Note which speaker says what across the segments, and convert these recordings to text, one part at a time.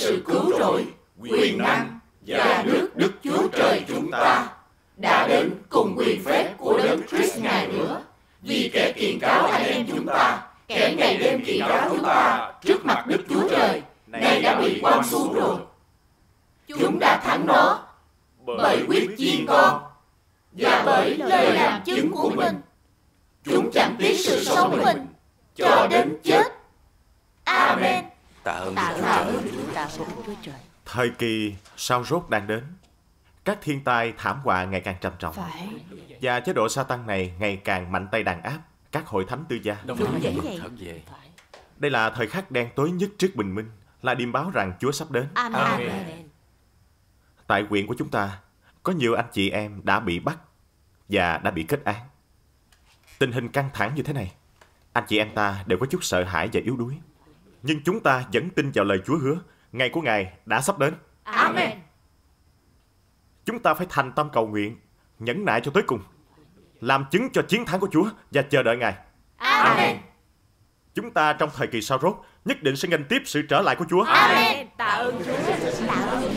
Speaker 1: sự cứu rỗi, quyền năng và nước Đức Chúa Trời chúng ta đã đến cùng quyền phép của Đấng Christ Ngài nữa. Vì kẻ kiện cáo anh em chúng ta, kẻ ngày đêm kiện cáo chúng ta trước mặt Đức Chúa Trời, nay đã bị quăng xuống rồi. Chúng đã thắng nó bởi huyết chiên con và bởi lời làm chứng của mình. Chúng chẳng tiếc sự sống của mình cho đến chết. Amen.
Speaker 2: Tạ ơn Chúa Trời.
Speaker 3: Thời kỳ sao rốt đang đến. Các thiên tai thảm họa ngày càng trầm trọng. Và chế độ Sa-tăng này ngày càng mạnh tay đàn áp các hội thánh tư gia. Đây là thời khắc đen tối nhất trước bình minh, là điềm báo rằng Chúa sắp đến.
Speaker 2: Amen.
Speaker 3: Tại huyện của chúng ta, có nhiều anh chị em đã bị bắt và đã bị kết án. Tình hình căng thẳng như thế này, anh chị em ta đều có chút sợ hãi và yếu đuối. Nhưng chúng ta vẫn tin vào lời Chúa hứa, ngày của Ngài đã sắp đến.
Speaker 2: Amen.
Speaker 3: Chúng ta phải thành tâm cầu nguyện, nhẫn nại cho tới cùng, làm chứng cho chiến thắng của Chúa và chờ đợi Ngài.
Speaker 2: Amen.
Speaker 3: Chúng ta trong thời kỳ sao rốt nhất định sẽ nghênh tiếp sự trở lại của Chúa.
Speaker 2: Amen. Tạ ơn Chúa. Tạ ơn.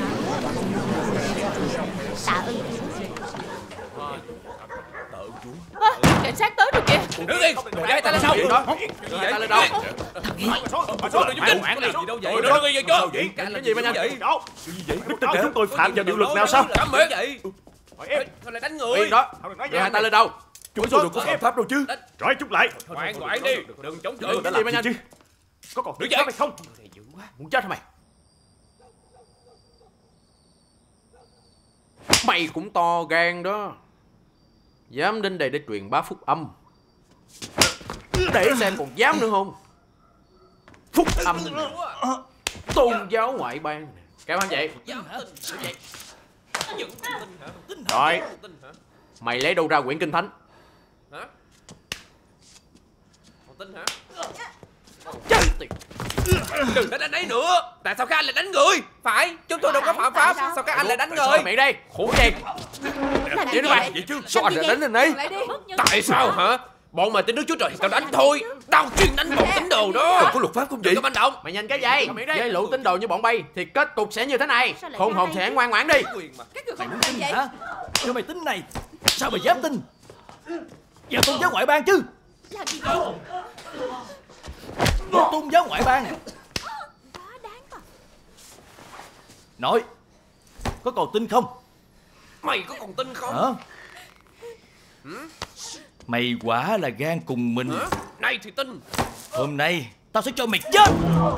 Speaker 2: Tạ ơn Chúa. Cảnh sát tới rồi kìa.
Speaker 4: Đứng yên. Để ta lên sau. Để ta lên đâu? Đưa người về chưa?
Speaker 3: Cái gì mà nhanh vậy? Đức tin chúng tôi phạm vào điều luật nào sao?
Speaker 4: Cấm miệng vậy. Sao lại đánh người?
Speaker 3: Yên đó.
Speaker 4: Để hai ta lên đâu?
Speaker 3: Chúng tôi đâu có phạm pháp đâu chứ. Trói chúng lại.
Speaker 4: Ngoan đi. Đừng chống cự.
Speaker 3: Cái gì mà nhanh chứ? Có còn
Speaker 4: đứng
Speaker 3: dậy hay không?
Speaker 4: Muốn chết hả mày? Mày cũng to gan đó. Dám đến đây để truyền bá phúc âm. Để xem còn dám nữa không? Phúc âm tôn giáo ngoại bang. Kéo anh vậy.
Speaker 3: Rồi.
Speaker 4: Mày lấy đâu ra quyển kinh thánh? Hả? Tin hả? Đừng đánh anh ấy nữa. Tại sao các anh lại đánh người? Phải, chúng tôi đâu có phạm pháp. Sao các anh lại đánh người? Mày đây, khổ đen. Vậy đó mày. Sao anh lại đánh anh ấy? Tại sao hả? Bọn mày tin Đức Chúa Trời thì tao đánh thôi. Tao chuyên đánh bọn tín đồ đó.
Speaker 3: Đừng có luật pháp không vậy?
Speaker 4: Đừng có manh động. Mày nhìn cái gì? Với lũ tín đồ như bọn bay thì kết cục sẽ như thế này. Khôn hồn sẽ ngoan ngoãn đi.
Speaker 5: Mày muốn tin hả? Cho mày tin này. Sao mày dám tin vào tôn giáo ngoại bang chứ?
Speaker 2: Làm gì vậy?
Speaker 5: Tôn giáo ngoại bang. Nói, có còn tin không?
Speaker 4: Mày có còn tin không?
Speaker 5: Hả? Mày quả là gan cùng mình.
Speaker 4: Hả? Này thì tin.
Speaker 5: Hôm nay tao sẽ cho mày chết.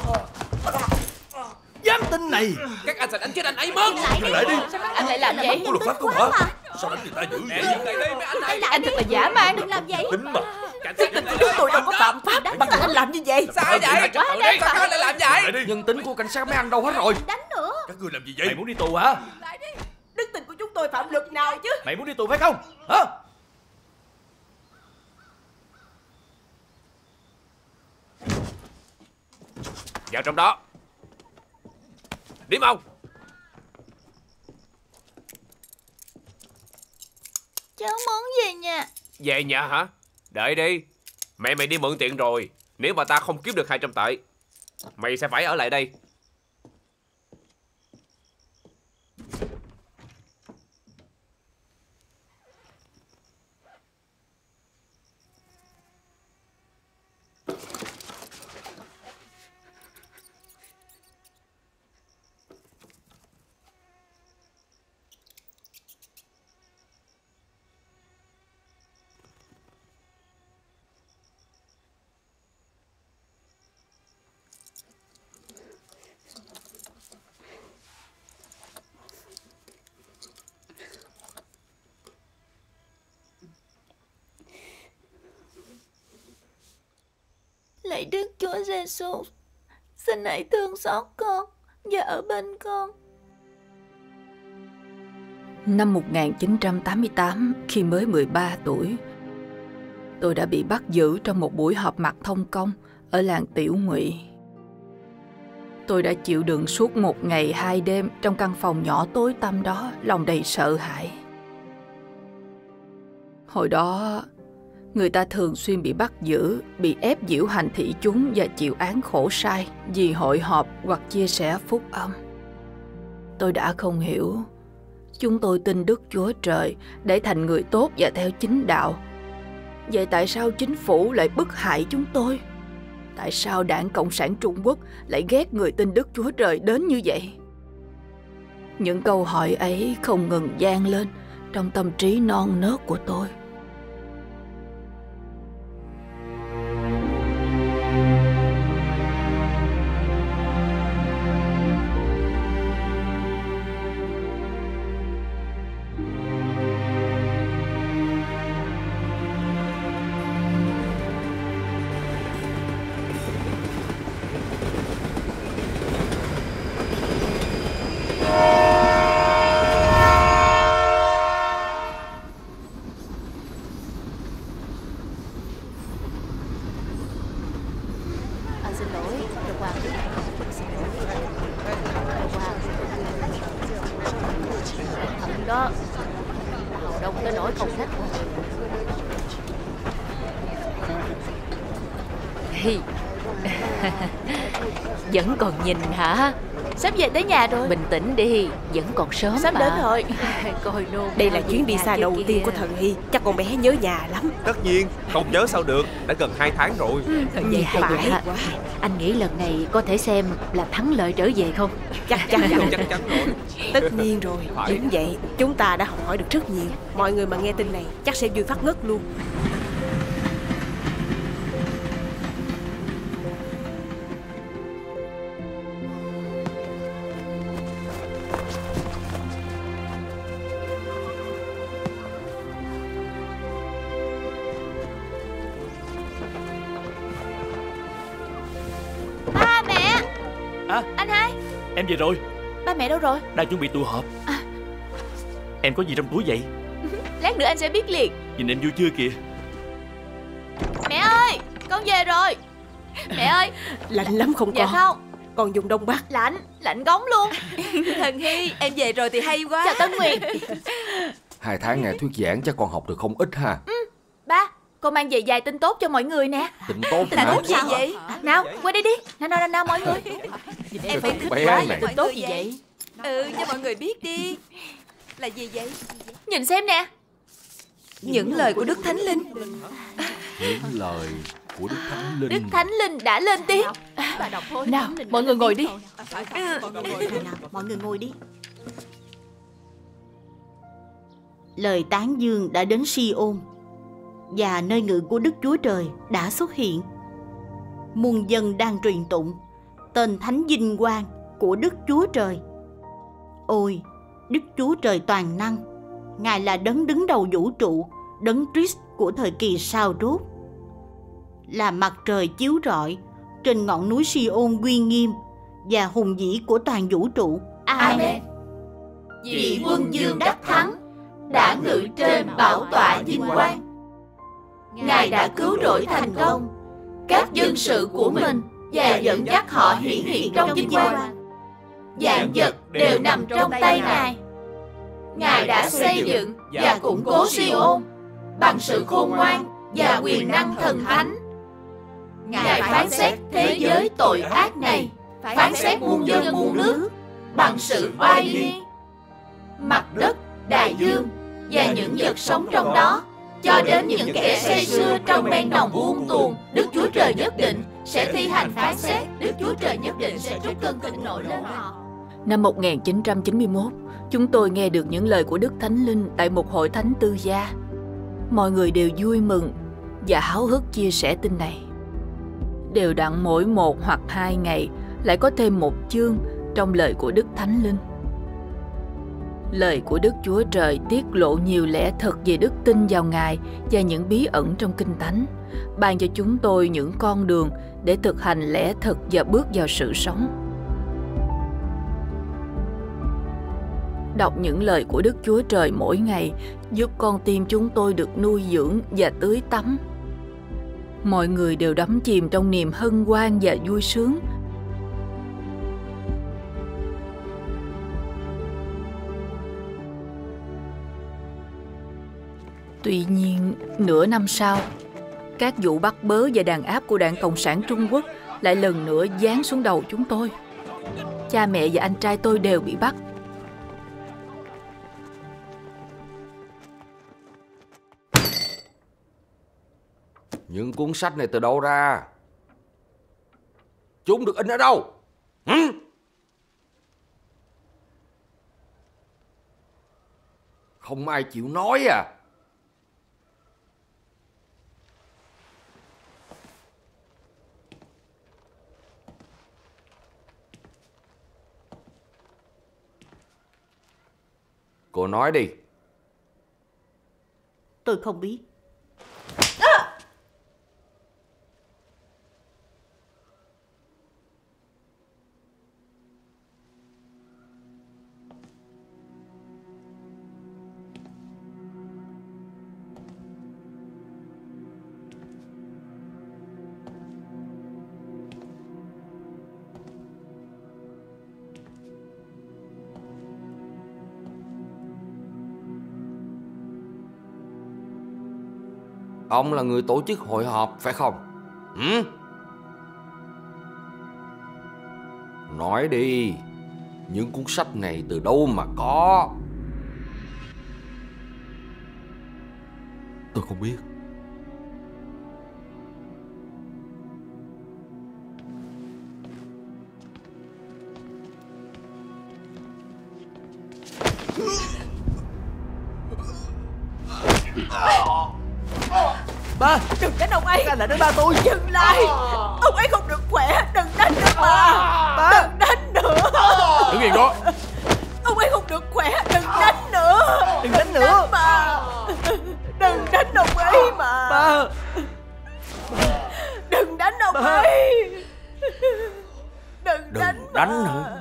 Speaker 5: Dám tin này.
Speaker 4: Các anh sẽ đánh chết anh ấy mất.
Speaker 5: Lại đi.
Speaker 2: Sao các anh lại làm vậy?
Speaker 5: Có luật pháp không hả? Sao đánh người ta dữ vậy?
Speaker 2: Anh thật là dã man. Đừng làm vậy.
Speaker 5: Tính mà.
Speaker 2: Chúng tôi đâu có phạm pháp mà các anh làm như vậy.
Speaker 4: Sao vậy? Sao các anh lại làm vậy?
Speaker 5: Nhân tính của cảnh sát mấy anh đâu hết rồi.
Speaker 2: Đánh nữa.
Speaker 5: Các ngươi làm gì vậy? Mày muốn đi tù hả?
Speaker 2: Lại đi. Đức tin của chúng tôi phạm luật nào chứ?
Speaker 5: Mày muốn đi tù phải không? Hả?
Speaker 4: Vào trong đó. Đi mau.
Speaker 2: Cháu muốn về nhà.
Speaker 4: Về nhà hả? Đợi đi. Mẹ mày đi mượn tiền rồi. Nếu mà ta không kiếm được 200 tệ, mày sẽ phải ở lại đây.
Speaker 2: Lạy Đức Chúa Giêsu, xin hãy thương xót con và ở bên con. Năm 1988, khi mới 13 tuổi, tôi đã bị bắt giữ trong một buổi họp mặt thông công ở làng Tiểu Ngụy. Tôi đã chịu đựng suốt 1 ngày 2 đêm trong căn phòng nhỏ tối tăm đó, lòng đầy sợ hãi. Hồi đó, Người ta thường xuyên bị bắt giữ, bị ép giễu hành thị chúng và chịu án khổ sai vì hội họp hoặc chia sẻ phúc âm. Tôi đã không hiểu. Chúng tôi tin Đức Chúa Trời để thành người tốt và theo chính đạo. Vậy tại sao chính phủ lại bức hại chúng tôi? Tại sao Đảng Cộng sản Trung Quốc lại ghét người tin Đức Chúa Trời đến như vậy? Những câu hỏi ấy không ngừng vang lên trong tâm trí non nớt của tôi.
Speaker 6: Đó, đông tới nỗi không khách. Vẫn còn nhìn hả? Sắp về tới nhà rồi. Bình tĩnh đi, vẫn còn sớm. Sắp đến rồi. Coi nôn.
Speaker 7: Đây là chuyến đi xa đầu tiên của thần Hy. Chắc con bé nhớ nhà lắm.
Speaker 4: Tất nhiên, không nhớ sao được. Đã gần 2 tháng rồi.
Speaker 6: Vậy hay quá. Anh nghĩ lần này có thể xem là thắng lợi trở về không?
Speaker 7: Chắc chắn rồi.
Speaker 4: Chắc chắn rồi.
Speaker 7: Tất nhiên rồi. Đúng vậy, chúng ta đã học hỏi được rất nhiều. Mọi người mà nghe tin này chắc sẽ vui phát ngất luôn.
Speaker 6: Anh hai,
Speaker 5: em về rồi.
Speaker 6: ba mẹ đâu rồi?
Speaker 5: Đang chuẩn bị tụ họp. Em có gì trong túi vậy?
Speaker 6: Lát nữa anh sẽ biết liền.
Speaker 5: Nhìn em vui chưa kìa.
Speaker 6: Mẹ ơi, con về rồi. Mẹ ơi.
Speaker 7: Lạnh lắm không con?
Speaker 6: Dạ không.
Speaker 7: Con dùng Đông Bắc.
Speaker 6: Lạnh cống luôn.
Speaker 8: Thần Hy, em về rồi thì hay quá.
Speaker 6: Chào Tân Nguyệt.
Speaker 9: 2 tháng nghe thuyết giảng chắc con học được không ít ha.
Speaker 6: Ba, con mang về vài tin tốt cho mọi người nè.
Speaker 9: Tin tốt
Speaker 6: Tin
Speaker 9: hả?
Speaker 6: tốt gì vậy? Nào, qua đây đi. Nào mọi người.
Speaker 8: Em phải thích
Speaker 9: bé
Speaker 8: quá
Speaker 9: này.
Speaker 8: tin
Speaker 6: tốt gì vậy?
Speaker 8: cho mọi người biết đi. Là gì vậy?
Speaker 6: Nhìn xem nè.
Speaker 8: Những lời của Đức Thánh Linh.
Speaker 9: Những lời của Đức Thánh Linh.
Speaker 6: Đức Thánh Linh đã lên tiếng. Nào, mọi người ngồi đi.
Speaker 10: Mọi người ngồi đi. Lời tán dương đã đến Si-ôn, và nơi ngự của Đức Chúa Trời đã xuất hiện. Muôn dân đang truyền tụng tên thánh vinh quang của Đức Chúa Trời. Ôi, Đức Chúa Trời toàn năng, Ngài là đấng đứng đầu vũ trụ, đấng Christ của thời kỳ sao rốt. Là mặt trời chiếu rọi trên ngọn núi Si-ôn uy nghiêm và hùng vĩ của toàn vũ trụ.
Speaker 6: Amen.
Speaker 1: Vị quân vương đắc thắng đã ngự trên bảo tọa vinh quang. Ngài đã cứu rỗi thành công các dân sự của mình và dẫn dắt họ hiển hiện trong vinh quang. Vạn vật đều nằm trong tay Ngài. Ngài đã xây dựng và củng cố Si-ôn bằng sự khôn ngoan và quyền năng thần thánh. Ngài phán xét thế giới tội ác này, phán xét muôn dân muôn nước bằng sự oai nghi. Mặt đất, đại dương và những vật sống trong đó, cho đến những kẻ say sưa trong men nồng buông tuồng, Đức Chúa Trời nhất định sẽ thi hành phán xét. Đức Chúa Trời nhất định sẽ trút cơn thịnh nộ lên họ.
Speaker 2: Năm 1991, chúng tôi nghe được những lời của Đức Thánh Linh tại một hội thánh tư gia. Mọi người đều vui mừng và háo hức chia sẻ tin này. Đều đặn mỗi 1 hoặc 2 ngày lại có thêm một chương trong lời của Đức Thánh Linh. Lời của Đức Chúa Trời tiết lộ nhiều lẽ thật về đức tin vào Ngài và những bí ẩn trong Kinh Thánh, ban cho chúng tôi những con đường để thực hành lẽ thật và bước vào sự sống. Đọc những lời của Đức Chúa Trời mỗi ngày giúp con tim chúng tôi được nuôi dưỡng và tưới tắm. Mọi người đều đắm chìm trong niềm hân hoan và vui sướng. Tuy nhiên, nửa năm sau, các vụ bắt bớ và đàn áp của Đảng Cộng sản Trung Quốc lại lần nữa giáng xuống đầu chúng tôi. Cha mẹ và anh trai tôi đều bị bắt.
Speaker 9: Những cuốn sách này từ đâu ra? Chúng được in ở đâu? Không ai chịu nói à? Cô nói đi.
Speaker 10: Tôi không biết.
Speaker 9: Ông là người tổ chức hội họp phải không? Nói đi, những cuốn sách này từ đâu mà có?
Speaker 11: Tôi không biết.
Speaker 5: Ba,
Speaker 7: đừng đánh ông ấy.
Speaker 5: Anh là đánh ba tôi.
Speaker 7: Dừng lại, ông ấy không được khỏe. Đừng đánh nữa ba. Đừng đánh nữa.
Speaker 11: Đứng yên đó.
Speaker 7: Ông ấy không được khỏe. Đừng đánh nữa.
Speaker 5: Đừng đánh nữa
Speaker 7: ba. Đừng đánh ông ấy mà.
Speaker 5: Ba,
Speaker 7: đừng đánh ông ấy. Đừng
Speaker 9: Đừng
Speaker 7: đánh
Speaker 9: đánh nữa.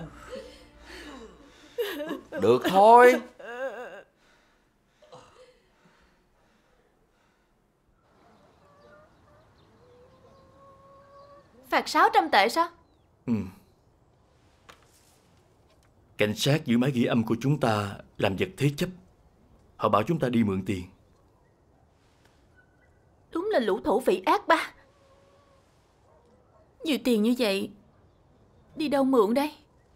Speaker 9: Được thôi.
Speaker 6: Phạt 600 tệ sao?
Speaker 5: Cảnh sát giữ máy ghi âm của chúng ta làm vật thế chấp. Họ bảo chúng ta đi mượn tiền.
Speaker 6: Đúng là lũ thổ phỉ ác ba. Nhiều tiền như vậy, đi đâu mượn đây?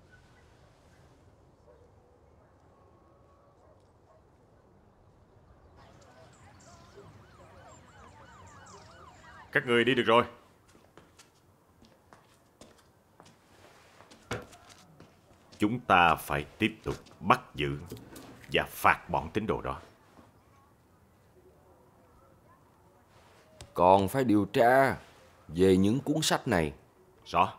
Speaker 3: Các người đi được rồi. Chúng ta phải tiếp tục bắt giữ và phạt bọn tín đồ đó.
Speaker 9: Còn phải điều tra về những cuốn sách này.
Speaker 3: Rõ.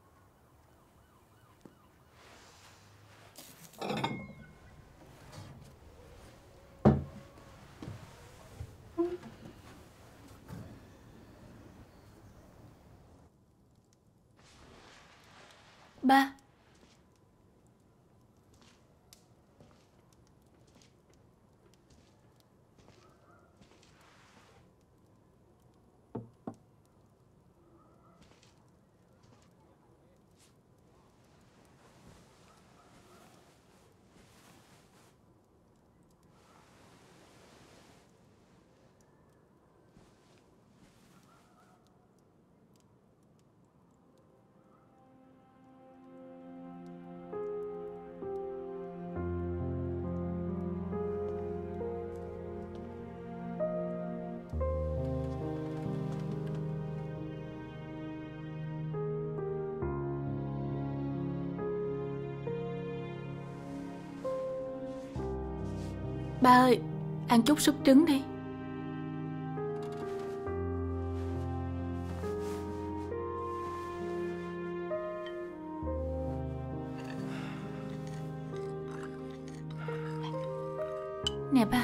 Speaker 6: Ba. Ba ơi, ăn chút súp trứng đi. Nè ba.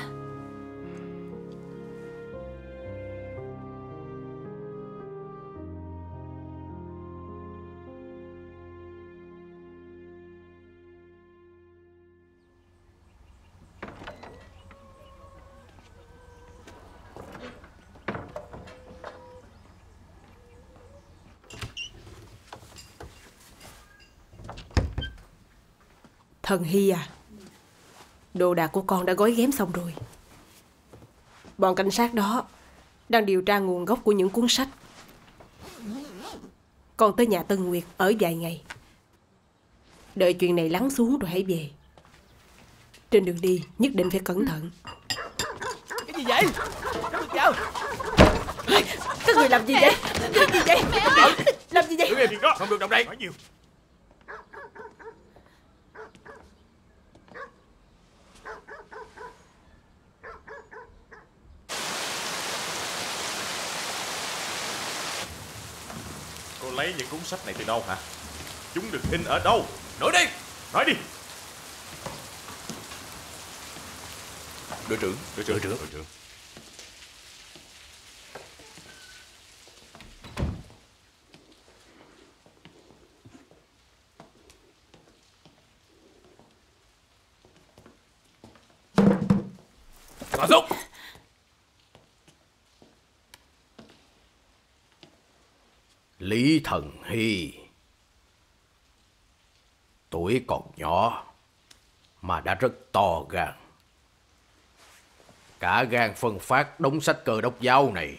Speaker 7: Thần Hy à, đồ đạc của con đã gói ghém xong rồi. Bọn cảnh sát đó đang điều tra nguồn gốc của những cuốn sách. Con tới nhà Tân Nguyệt ở vài ngày. Đợi chuyện này lắng xuống rồi hãy về. Trên đường đi nhất định phải cẩn thận.
Speaker 4: Cái gì vậy?
Speaker 7: Các người làm gì vậy? Làm gì vậy? Làm gì vậy?
Speaker 3: Đứng im đi đó, không được động đậy. Nói nhiều. Cô lấy những cuốn sách này từ đâu hả? Chúng được in ở đâu?
Speaker 4: Nói đi!
Speaker 3: Nói đi!
Speaker 4: Đội trưởng. Thả súng!
Speaker 9: Lý Thần Hy, tuổi còn nhỏ mà đã rất to gan. Cả gan phân phát đống sách Cơ Đốc giáo này.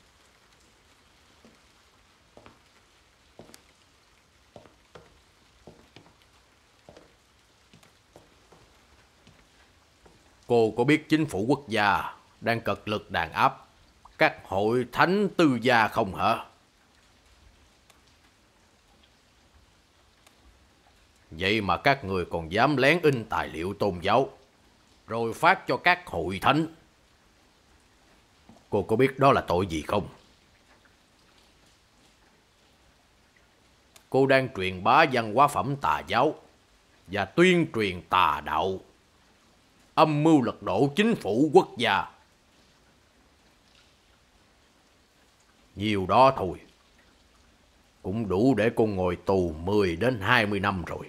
Speaker 9: Cô có biết chính phủ quốc gia đang cật lực đàn áp các hội thánh tư gia không hả? Vậy mà các người còn dám lén in tài liệu tôn giáo, rồi phát cho các hội thánh. Cô có biết đó là tội gì không? Cô đang truyền bá văn hóa phẩm tà giáo và tuyên truyền tà đạo, âm mưu lật đổ chính phủ quốc gia. Nhiều đó thôi cũng đủ để cô ngồi tù 10 đến 20 năm rồi.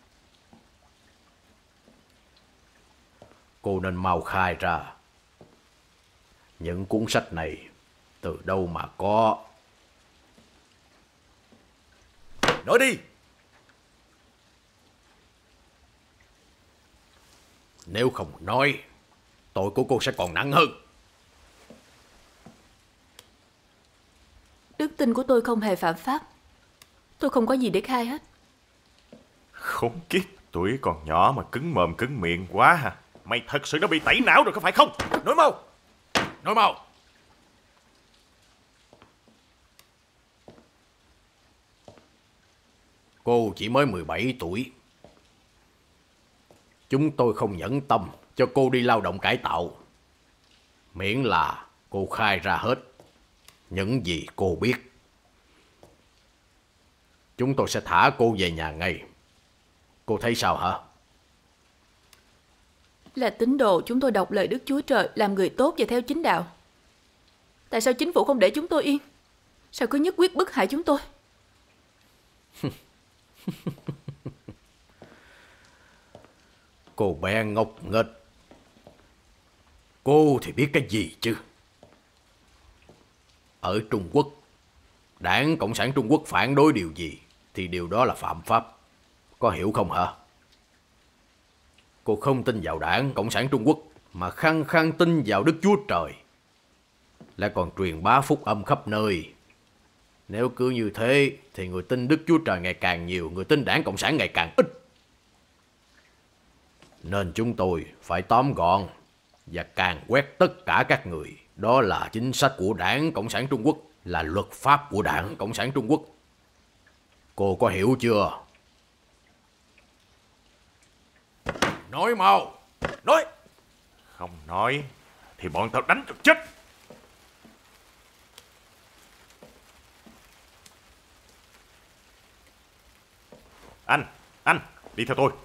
Speaker 9: Cô nên mau khai ra những cuốn sách này từ đâu mà có.
Speaker 3: Nói đi!
Speaker 9: Nếu không nói, tội của cô sẽ còn nặng hơn.
Speaker 2: Đức tin của tôi không hề phạm pháp. Tôi không có gì để khai hết.
Speaker 3: Khốn kiếp, tuổi còn nhỏ mà cứng mồm cứng miệng quá hả? Mày thật sự đã bị tẩy não rồi có phải không?
Speaker 4: Nói mau! Nói mau!
Speaker 9: Cô chỉ mới 17 tuổi. Chúng tôi không nhẫn tâm cho cô đi lao động cải tạo, miễn là cô khai ra hết những gì cô biết. Chúng tôi sẽ thả cô về nhà ngay. Cô thấy sao hả?
Speaker 2: Là tín đồ, chúng tôi đọc lời Đức Chúa Trời, làm người tốt và theo chính đạo. Tại sao chính phủ không để chúng tôi yên? Sao cứ nhất quyết bức hại chúng tôi?
Speaker 9: Cô bé ngốc nghếch. Cô thì biết cái gì chứ? Ở Trung Quốc, Đảng Cộng sản Trung Quốc phản đối điều gì thì điều đó là phạm pháp. Có hiểu không hả? Cô không tin vào Đảng Cộng sản Trung Quốc mà khăng khăng tin vào Đức Chúa Trời, lại còn truyền bá phúc âm khắp nơi. Nếu cứ như thế thì người tin Đức Chúa Trời ngày càng nhiều, người tin Đảng Cộng sản ngày càng ít. Nên chúng tôi phải tóm gọn và càn quét tất cả các người. Đó là chính sách của Đảng Cộng sản Trung Quốc, là luật pháp của Đảng Cộng sản Trung Quốc. Cô có hiểu chưa?
Speaker 4: Nói mau!
Speaker 3: Nói! Không nói thì bọn tao đánh cho chết. Anh, đi theo tôi.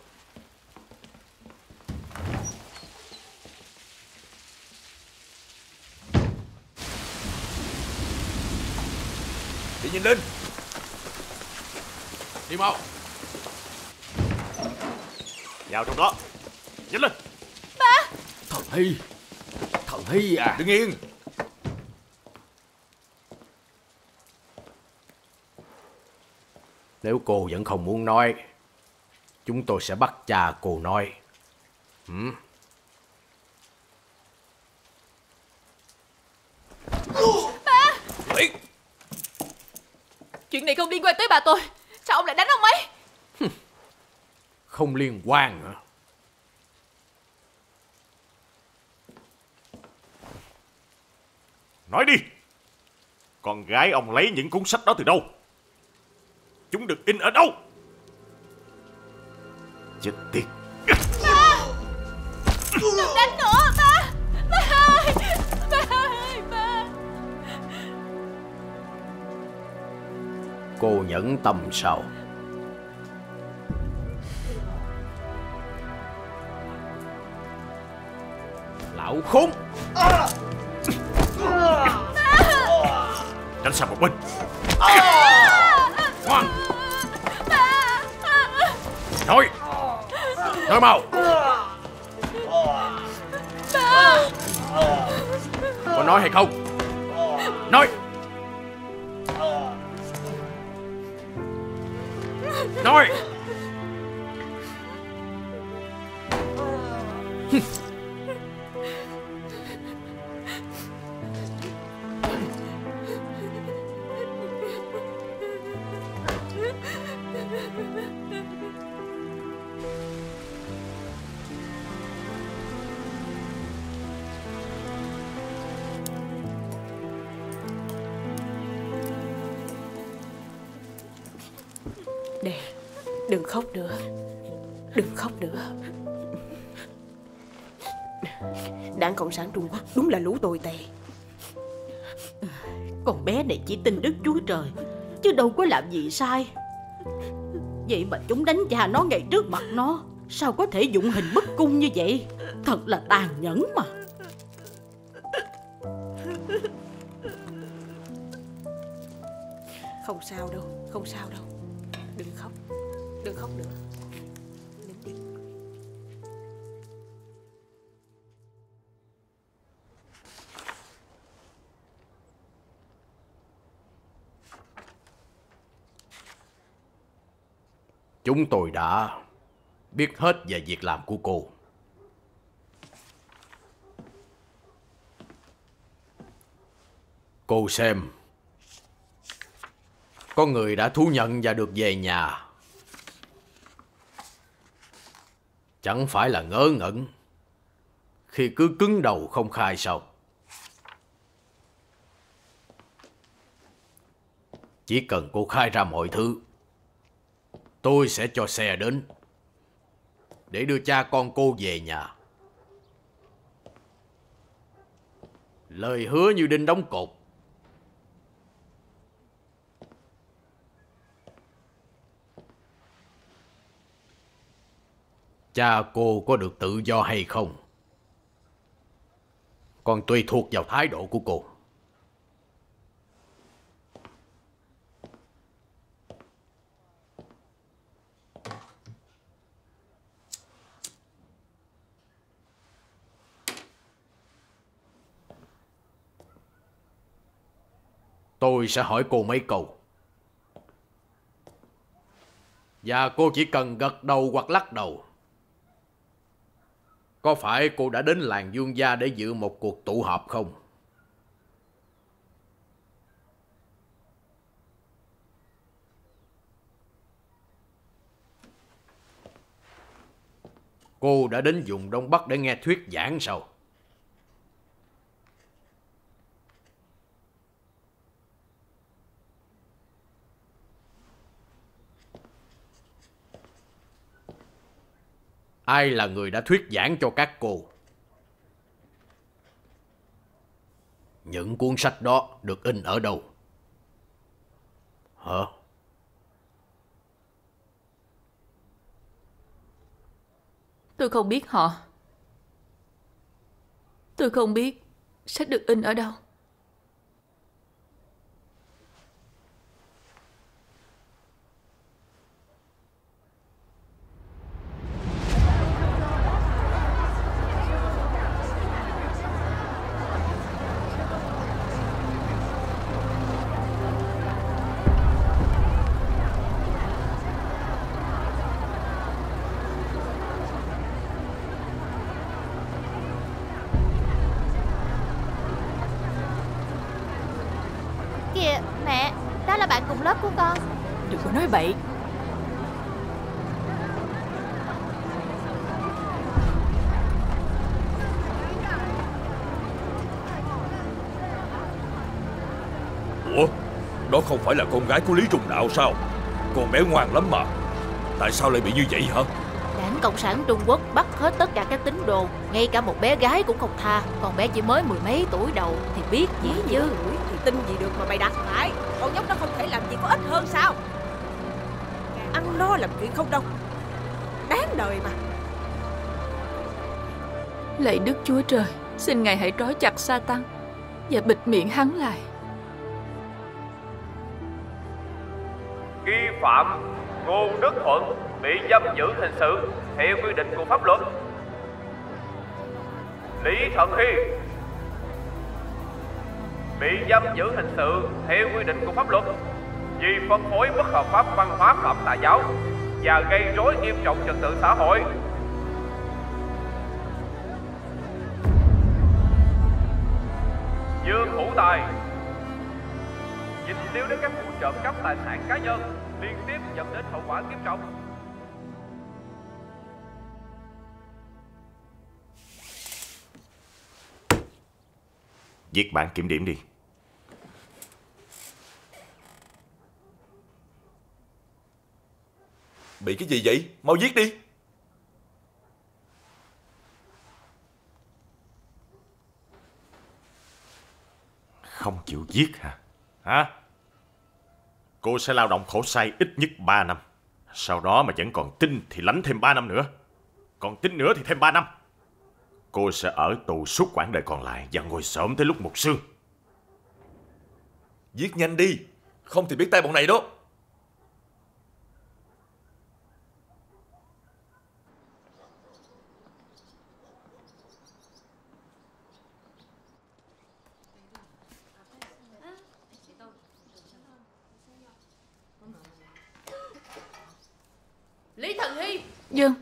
Speaker 4: Đi nhìn lên! Đi mau!
Speaker 3: Vào trong đó. Nhanh lên!
Speaker 8: Ba!
Speaker 9: Thần Hy à!
Speaker 4: Đứng yên!
Speaker 9: Nếu cô vẫn không muốn nói, chúng tôi sẽ bắt cha cô nói.
Speaker 6: Chuyện này không liên quan tới bà tôi. Sao ông lại đánh ông ấy?
Speaker 9: Không liên quan hả?
Speaker 3: Nói đi, con gái ông lấy những cuốn sách đó từ đâu? Chúng được in ở đâu? Chết tiệt.
Speaker 6: Đừng đánh nữa ba. Ba ơi, ba ơi, ba.
Speaker 9: Cô nhẫn tâm sao? Lão khốn!
Speaker 3: Tránh sang một bên.
Speaker 9: Ngoan! Nói mau! Có nói hay không? Nói! Nói!
Speaker 7: Nè, đừng khóc nữa. Đừng khóc nữa. Đảng Cộng sản Trung Quốc đúng là lũ tồi tệ.
Speaker 10: Con bé này chỉ tin Đức Chúa Trời, chứ đâu có làm gì sai. Vậy mà chúng đánh cha nó ngay trước mặt nó. Sao có thể dụng hình bức cung như vậy? Thật là tàn nhẫn mà.
Speaker 7: Không sao đâu, không sao đâu. Đừng khóc, đừng khóc nữa. Nín đi.
Speaker 9: Chúng tôi đã biết hết về việc làm của cô. Cô xem, có người đã thú nhận và được về nhà. Chẳng phải là ngớ ngẩn khi cứ cứng đầu không khai sao? Chỉ cần cô khai ra mọi thứ, tôi sẽ cho xe đến để đưa cha con cô về nhà. Lời hứa như đinh đóng cột. Cha cô có được tự do hay không còn tùy thuộc vào thái độ của cô. Tôi sẽ hỏi cô mấy câu, và cô chỉ cần gật đầu hoặc lắc đầu. Có phải cô đã đến làng Dương Gia để dự một cuộc tụ họp không? Cô đã đến vùng Đông Bắc để nghe thuyết giảng sao? Ai là người đã thuyết giảng cho các cô? Những cuốn sách đó được in ở đâu? Hả?
Speaker 2: Tôi không biết họ. Tôi không biết sách được in ở đâu.
Speaker 6: lớp của con.
Speaker 2: Đừng có nói bậy.
Speaker 11: Ủa, đó không phải là con gái của Lý Trùng Đạo sao? Con bé ngoan lắm mà. Tại sao lại bị như vậy hả?
Speaker 6: Đảng Cộng sản Trung Quốc bắt hết tất cả các tín đồ, ngay cả một bé gái cũng không tha. Con bé chỉ mới 10 mấy tuổi đầu thì biết gì chứ.
Speaker 7: Thì tin gì được mà mày đặt phải. Con nhóc nó không thể làm gì có ích hơn sao? Ăn no làm chuyện không đâu. Đáng đời mà.
Speaker 2: Lạy Đức Chúa Trời, xin Ngài hãy trói chặt Sa-tan và bịt miệng hắn lại.
Speaker 4: Nghi phạm Ngô Đức Thuận bị giam giữ hình sự theo quy định của pháp luật. Lý Thần Hy bị giam giữ hình sự theo quy định của pháp luật vì phân phối bất hợp pháp văn hóa phạm tà giáo và gây rối nghiêm trọng trật tự xã hội. Dương Hữu Tài dính líu đến các vụ trộm cắp tài sản cá nhân liên tiếp dẫn đến hậu quả nghiêm trọng.
Speaker 3: Viết bản kiểm điểm đi.
Speaker 11: Bị cái gì vậy? Mau viết đi.
Speaker 3: Không chịu viết hả? Hả? Cô sẽ lao động khổ sai ít nhất 3 năm. Sau đó mà vẫn còn tin thì lãnh thêm 3 năm nữa. Còn tin nữa thì thêm 3 năm. Cô sẽ ở tù suốt quãng đời còn lại và ngồi xổm tới lúc mục xương.
Speaker 11: Viết nhanh đi, không thì biết tay bọn này đó.
Speaker 6: Lý Thần Hy.
Speaker 2: Dân.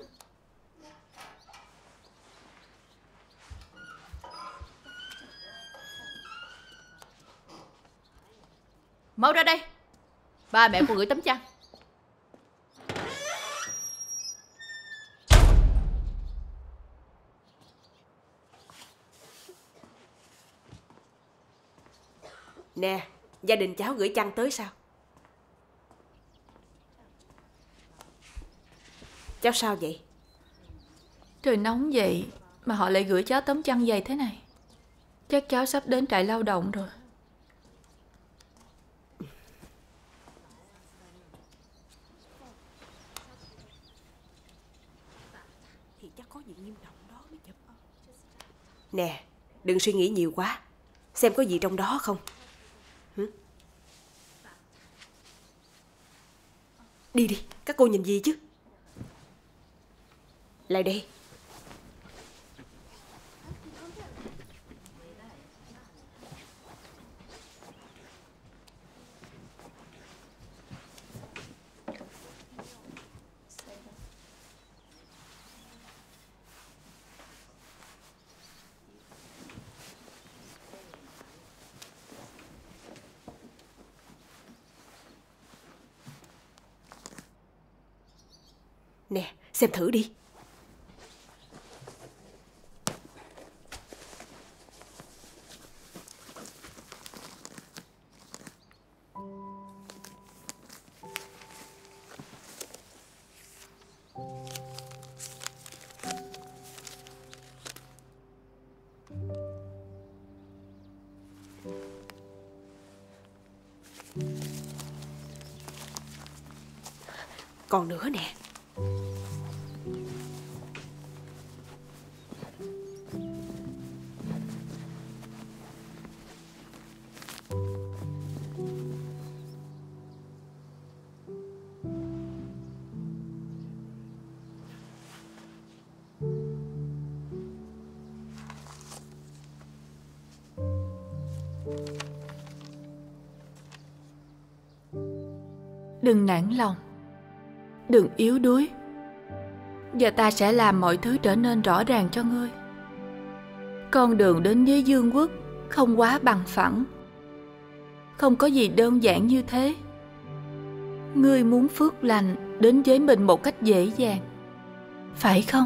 Speaker 6: Mau ra đây. Ba mẹ con gửi tấm chăn.
Speaker 7: Nè, gia đình cháu gửi chăn tới sao? Cháu sao vậy?
Speaker 2: Trời nóng vậy mà họ lại gửi cháu tấm chăn dày thế này. Chắc cháu sắp đến trại lao động rồi.
Speaker 7: Thì chắc có gì nghiêm trọng đó mới chụp. Nè, đừng suy nghĩ nhiều quá. Xem có gì trong đó không. Đi đi, các cô nhìn gì chứ? Lại đây. Nè, xem thử đi. Còn nữa nè.
Speaker 2: Đừng nản lòng, đừng yếu đuối, và ta sẽ làm mọi thứ trở nên rõ ràng cho ngươi. Con đường đến với Dương quốc không quá bằng phẳng, không có gì đơn giản như thế. ngươi muốn phước lành đến với mình một cách dễ dàng, phải không?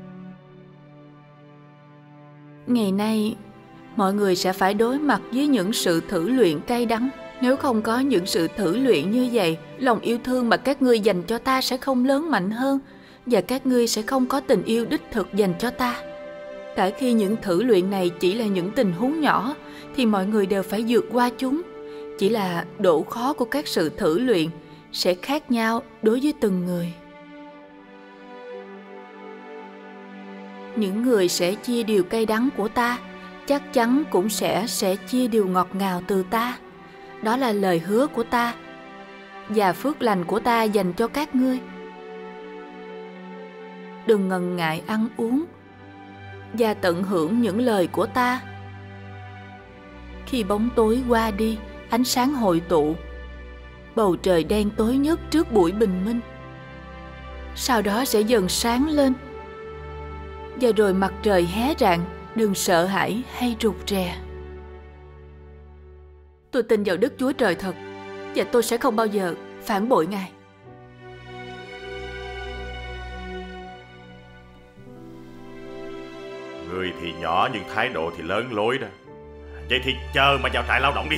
Speaker 2: Ngày nay, mọi người sẽ phải đối mặt với những sự thử luyện cay đắng. Nếu không có những sự thử luyện như vậy, lòng yêu thương mà các ngươi dành cho ta sẽ không lớn mạnh hơn, và các ngươi sẽ không có tình yêu đích thực dành cho ta. Cả khi những thử luyện này chỉ là những tình huống nhỏ, thì mọi người đều phải vượt qua chúng. Chỉ là độ khó của các sự thử luyện sẽ khác nhau đối với từng người. Những người sẽ chia điều cay đắng của ta, chắc chắn cũng sẽ chia điều ngọt ngào từ ta. Đó là lời hứa của ta và phước lành của ta dành cho các ngươi. Đừng ngần ngại ăn uống và tận hưởng những lời của ta. Khi bóng tối qua đi, ánh sáng hội tụ, bầu trời đen tối nhất trước buổi bình minh, sau đó sẽ dần sáng lên, và rồi mặt trời hé rạng. Đừng sợ hãi hay rụt rè. Tôi tin vào Đức Chúa Trời thật, và tôi sẽ không bao giờ phản bội Ngài.
Speaker 3: Người thì nhỏ nhưng thái độ thì lớn lối đó. Vậy thì chờ mà vào trại lao động đi.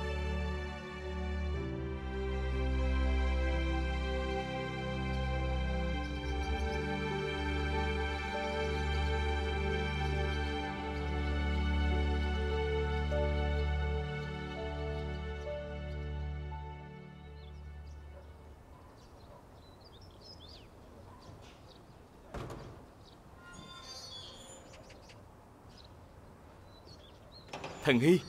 Speaker 5: Thần Hy.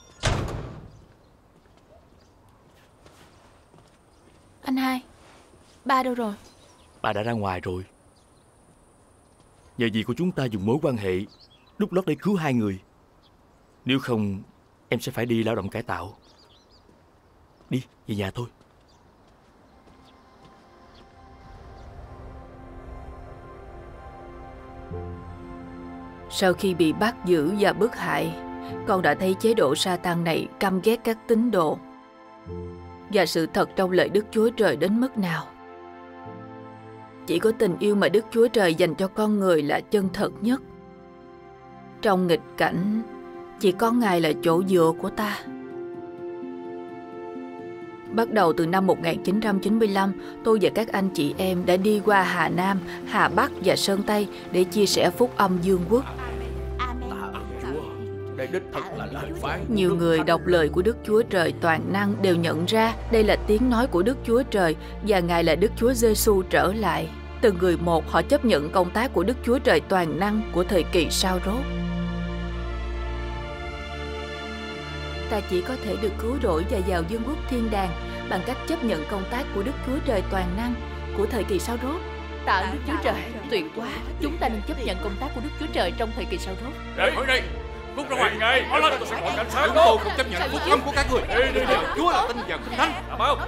Speaker 2: Anh hai, ba đâu rồi?
Speaker 5: Ba đã ra ngoài rồi. Nhờ gì của chúng ta dùng mối quan hệ đút lót để cứu hai người. Nếu không, em sẽ phải đi lao động cải tạo. Đi, về nhà thôi.
Speaker 2: Sau khi bị bắt giữ và bức hại, con đã thấy chế độ Sa-tan này căm ghét các tín đồ và sự thật trong lời Đức Chúa Trời đến mức nào. Chỉ có tình yêu mà Đức Chúa Trời dành cho con người là chân thật nhất. Trong nghịch cảnh, chỉ có Ngài là chỗ dựa của ta. Bắt đầu từ năm 1995, tôi và các anh chị em đã đi qua Hà Nam, Hà Bắc và Sơn Tây để chia sẻ phúc âm Dương quốc.
Speaker 9: Đây đích thật là lời phán.
Speaker 2: Nhiều người đọc lời của Đức Chúa Trời toàn năng đều nhận ra đây là tiếng nói của Đức Chúa Trời và Ngài là Đức Chúa Giêsu trở lại. Từng người một họ chấp nhận công tác của Đức Chúa Trời toàn năng của thời kỳ sau rốt. Ta chỉ có thể được cứu rỗi và vào vương quốc thiên đàng bằng cách chấp nhận công tác của Đức Chúa Trời toàn năng của thời kỳ sau rốt.
Speaker 6: Tạ Đức Chúa Trời, tuyệt quá. Chúng ta nên chấp nhận công tác của Đức Chúa Trời trong thời kỳ sau rốt.
Speaker 11: Để hỏi đây, cút ra ngoài ngay. Nói lên, tôi sẽ gọi cảnh sát.
Speaker 9: Chúng tôi không chấp nhận phúc âm của các người.
Speaker 11: Đi.
Speaker 9: Chúa là tin vào Kinh Thánh.
Speaker 11: Làm không?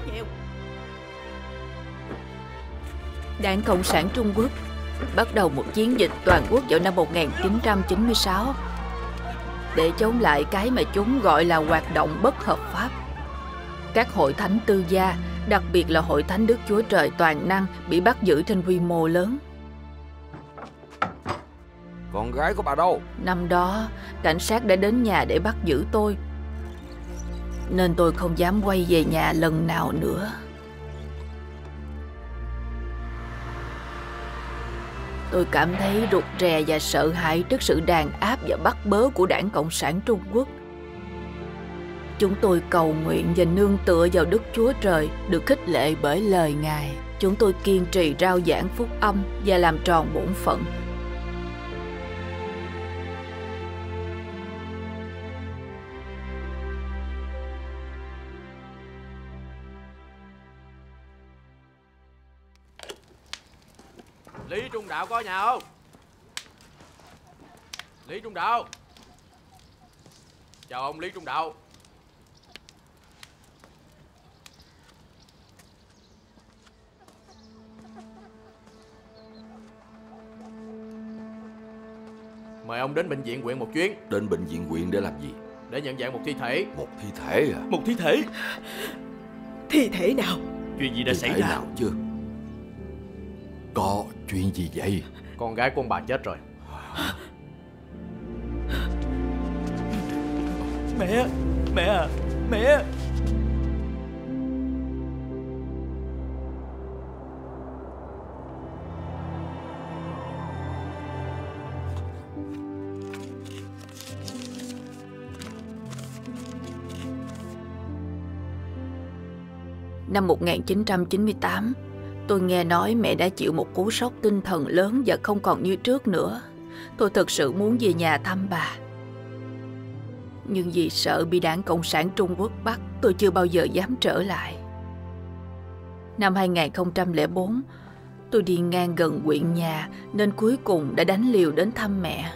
Speaker 2: Đảng Cộng sản Trung Quốc bắt đầu một chiến dịch toàn quốc vào năm 1996 để chống lại cái mà chúng gọi là hoạt động bất hợp pháp. Các hội thánh tư gia, đặc biệt là hội thánh Đức Chúa Trời toàn năng, bị bắt giữ trên quy mô lớn.
Speaker 9: Con gái của bà đâu?
Speaker 2: Năm đó, cảnh sát đã đến nhà để bắt giữ tôi, nên tôi không dám quay về nhà lần nào nữa. Tôi cảm thấy rụt rè và sợ hãi trước sự đàn áp và bắt bớ của Đảng Cộng sản Trung Quốc. Chúng tôi cầu nguyện và nương tựa vào Đức Chúa Trời, được khích lệ bởi lời Ngài. Chúng tôi kiên trì rao giảng phúc âm và làm tròn bổn phận.
Speaker 9: Lý Trung Đạo có nhà không? Lý Trung Đạo. Chào ông Lý Trung Đạo. Mời ông đến bệnh viện huyện một chuyến.
Speaker 11: Đến bệnh viện huyện để làm gì?
Speaker 9: Để nhận dạng một thi thể.
Speaker 11: Một thi thể à?
Speaker 5: Một thi thể?
Speaker 7: Thi thể nào?
Speaker 5: Chuyện gì đã xảy ra
Speaker 12: nào chứ? Có chuyện gì vậy?
Speaker 9: Con gái của ông bà chết rồi.
Speaker 5: Mẹ, mẹ à, mẹ.
Speaker 2: Năm 1998, tôi nghe nói mẹ đã chịu một cú sốc tinh thần lớn và không còn như trước nữa. Tôi thực sự muốn về nhà thăm bà. Nhưng vì sợ bị Đảng Cộng sản Trung Quốc bắt, tôi chưa bao giờ dám trở lại. Năm 2004, tôi đi ngang gần huyện nhà nên cuối cùng đã đánh liều đến thăm mẹ.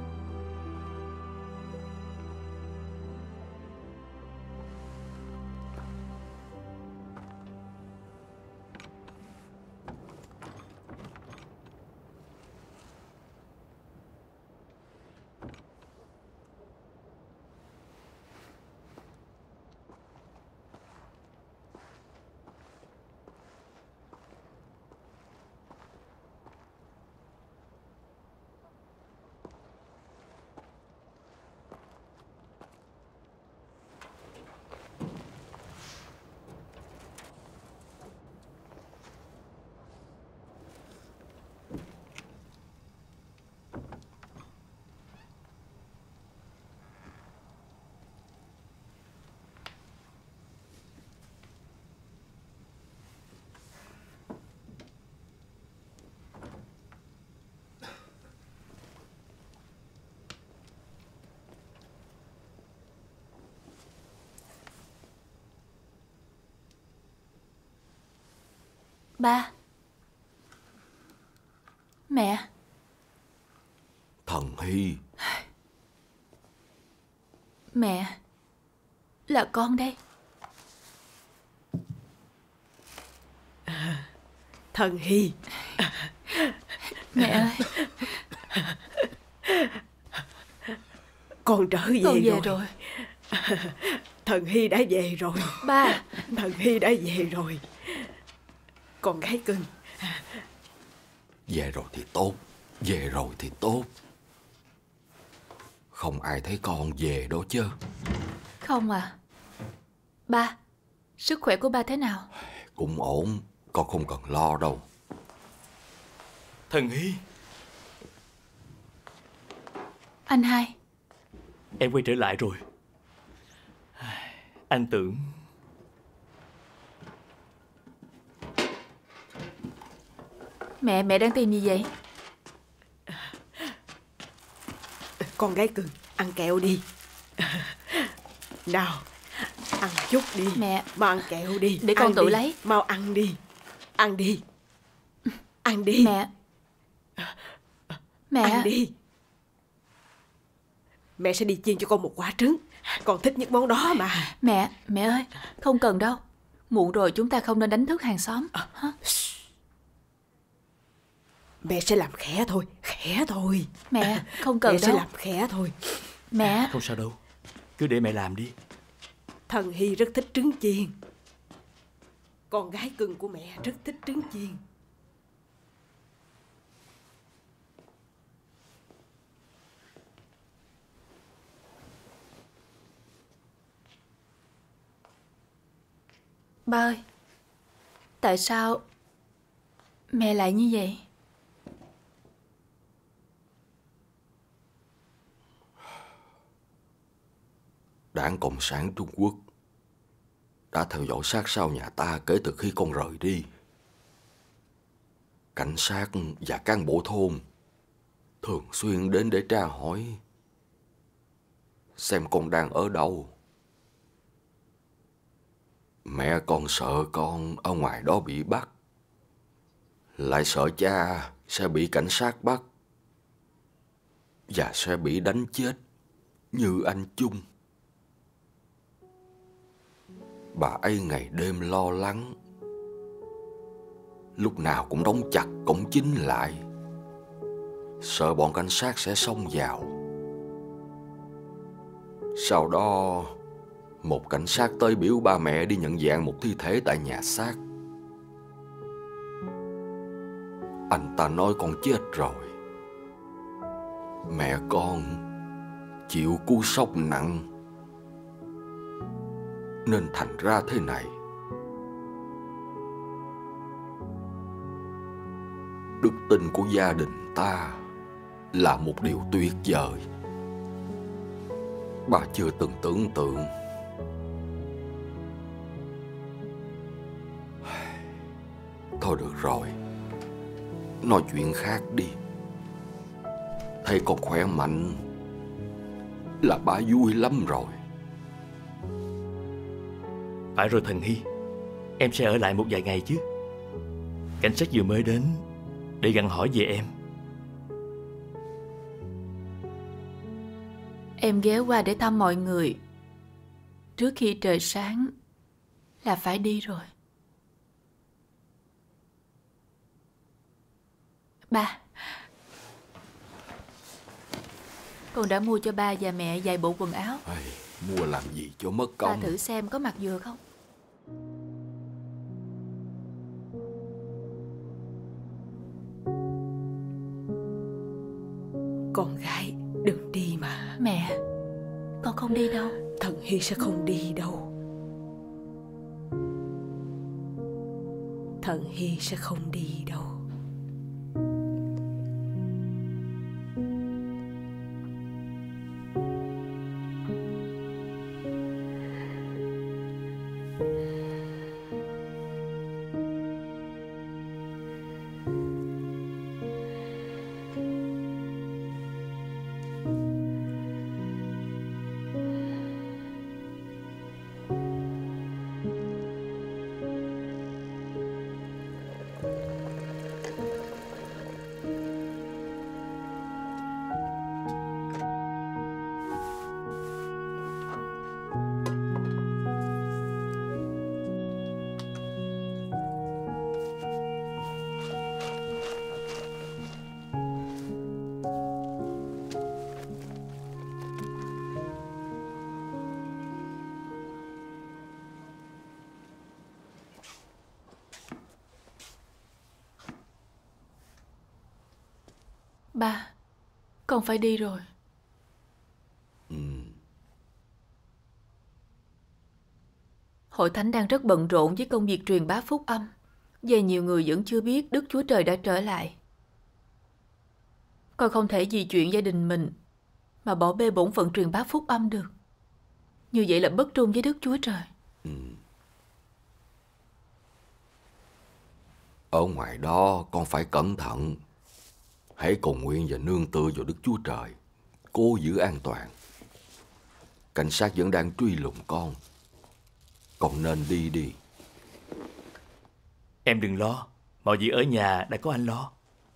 Speaker 2: Ba. Mẹ.
Speaker 12: Thần Hy.
Speaker 2: Mẹ. Là con đây.
Speaker 7: Thần Hy.
Speaker 2: Mẹ ơi.
Speaker 7: Con trở về,
Speaker 2: con về rồi.
Speaker 7: Thần Hy đã về rồi.
Speaker 2: Ba.
Speaker 7: Thần Hy đã về rồi. Con gái cưng.
Speaker 12: Về rồi thì tốt. Về rồi thì tốt. Không ai thấy con về đó chứ?
Speaker 2: Không à. Ba, sức khỏe của ba thế nào?
Speaker 12: Cũng ổn. Con không cần lo đâu.
Speaker 5: Thần Hy.
Speaker 2: Anh hai.
Speaker 5: Em quay trở lại rồi. Anh tưởng.
Speaker 2: Mẹ đang tìm gì vậy?
Speaker 7: Con gái cưng, ăn kẹo đi. Nào, ăn chút đi.
Speaker 2: Mẹ.
Speaker 7: Mau ăn kẹo đi.
Speaker 2: Để con tự lấy.
Speaker 7: Mau ăn đi. Ăn đi. Ăn đi.
Speaker 2: Mẹ.
Speaker 7: Ăn đi. Mẹ sẽ đi chiên cho con một quả trứng. Con thích những món đó mà.
Speaker 2: Mẹ ơi, không cần đâu. Muộn rồi, chúng ta không nên đánh thức hàng xóm.
Speaker 7: Mẹ sẽ làm khẽ thôi. Khẽ thôi.
Speaker 2: Mẹ, không cần
Speaker 7: mẹ
Speaker 2: đâu.
Speaker 7: Mẹ sẽ làm khẽ thôi.
Speaker 2: Mẹ.
Speaker 5: Không sao đâu. Cứ để mẹ làm đi.
Speaker 7: Thần Hy rất thích trứng chiên. Con gái cưng của mẹ rất thích trứng chiên.
Speaker 2: Ba ơi, tại sao mẹ lại như vậy?
Speaker 12: Đảng Cộng sản Trung Quốc đã theo dõi sát sao nhà ta kể từ khi con rời đi. Cảnh sát và cán bộ thôn thường xuyên đến để tra hỏi xem con đang ở đâu. Mẹ con sợ con ở ngoài đó bị bắt, lại sợ cha sẽ bị cảnh sát bắt và sẽ bị đánh chết như anh Chung. Bà ấy ngày đêm lo lắng, lúc nào cũng đóng chặt cổng chính lại, sợ bọn cảnh sát sẽ xông vào. Sau đó, một cảnh sát tới biểu ba mẹ đi nhận dạng một thi thể tại nhà xác. Anh ta nói con chết rồi. Mẹ con chịu cú sốc nặng nên thành ra thế này. Đức tin của gia đình ta là một điều tuyệt vời. Bà chưa từng tưởng tượng. Thôi được rồi, nói chuyện khác đi. Thấy con khỏe mạnh là bà vui lắm rồi.
Speaker 5: Phải rồi thần Hy, em sẽ ở lại một vài ngày chứ. Cảnh sát vừa mới đến để gặng hỏi về em.
Speaker 2: Em ghé qua để thăm mọi người trước khi trời sáng là phải đi rồi. Ba, con đã mua cho ba và mẹ vài bộ quần áo.
Speaker 12: Mua làm gì cho mất công.
Speaker 2: Ba thử xem có mặc vừa không.
Speaker 7: Con gái, đừng đi mà.
Speaker 2: Mẹ, con không đi đâu.
Speaker 7: Thần Hy sẽ không đi đâu. Thần Hy sẽ không đi đâu.
Speaker 2: Ba, con phải đi rồi. Hội thánh đang rất bận rộn với công việc truyền bá phúc âm. Và nhiều người vẫn chưa biết Đức Chúa Trời đã trở lại. Con không thể vì chuyện gia đình mình mà bỏ bê bổn phận truyền bá phúc âm được. Như vậy là bất trung với Đức Chúa Trời.
Speaker 12: Ở ngoài đó con phải cẩn thận. Hãy cầu nguyện và nương tựa vào Đức Chúa Trời, cố giữ an toàn. Cảnh sát vẫn đang truy lùng con. Con nên đi đi.
Speaker 5: Em đừng lo, mọi việc ở nhà đã có anh lo.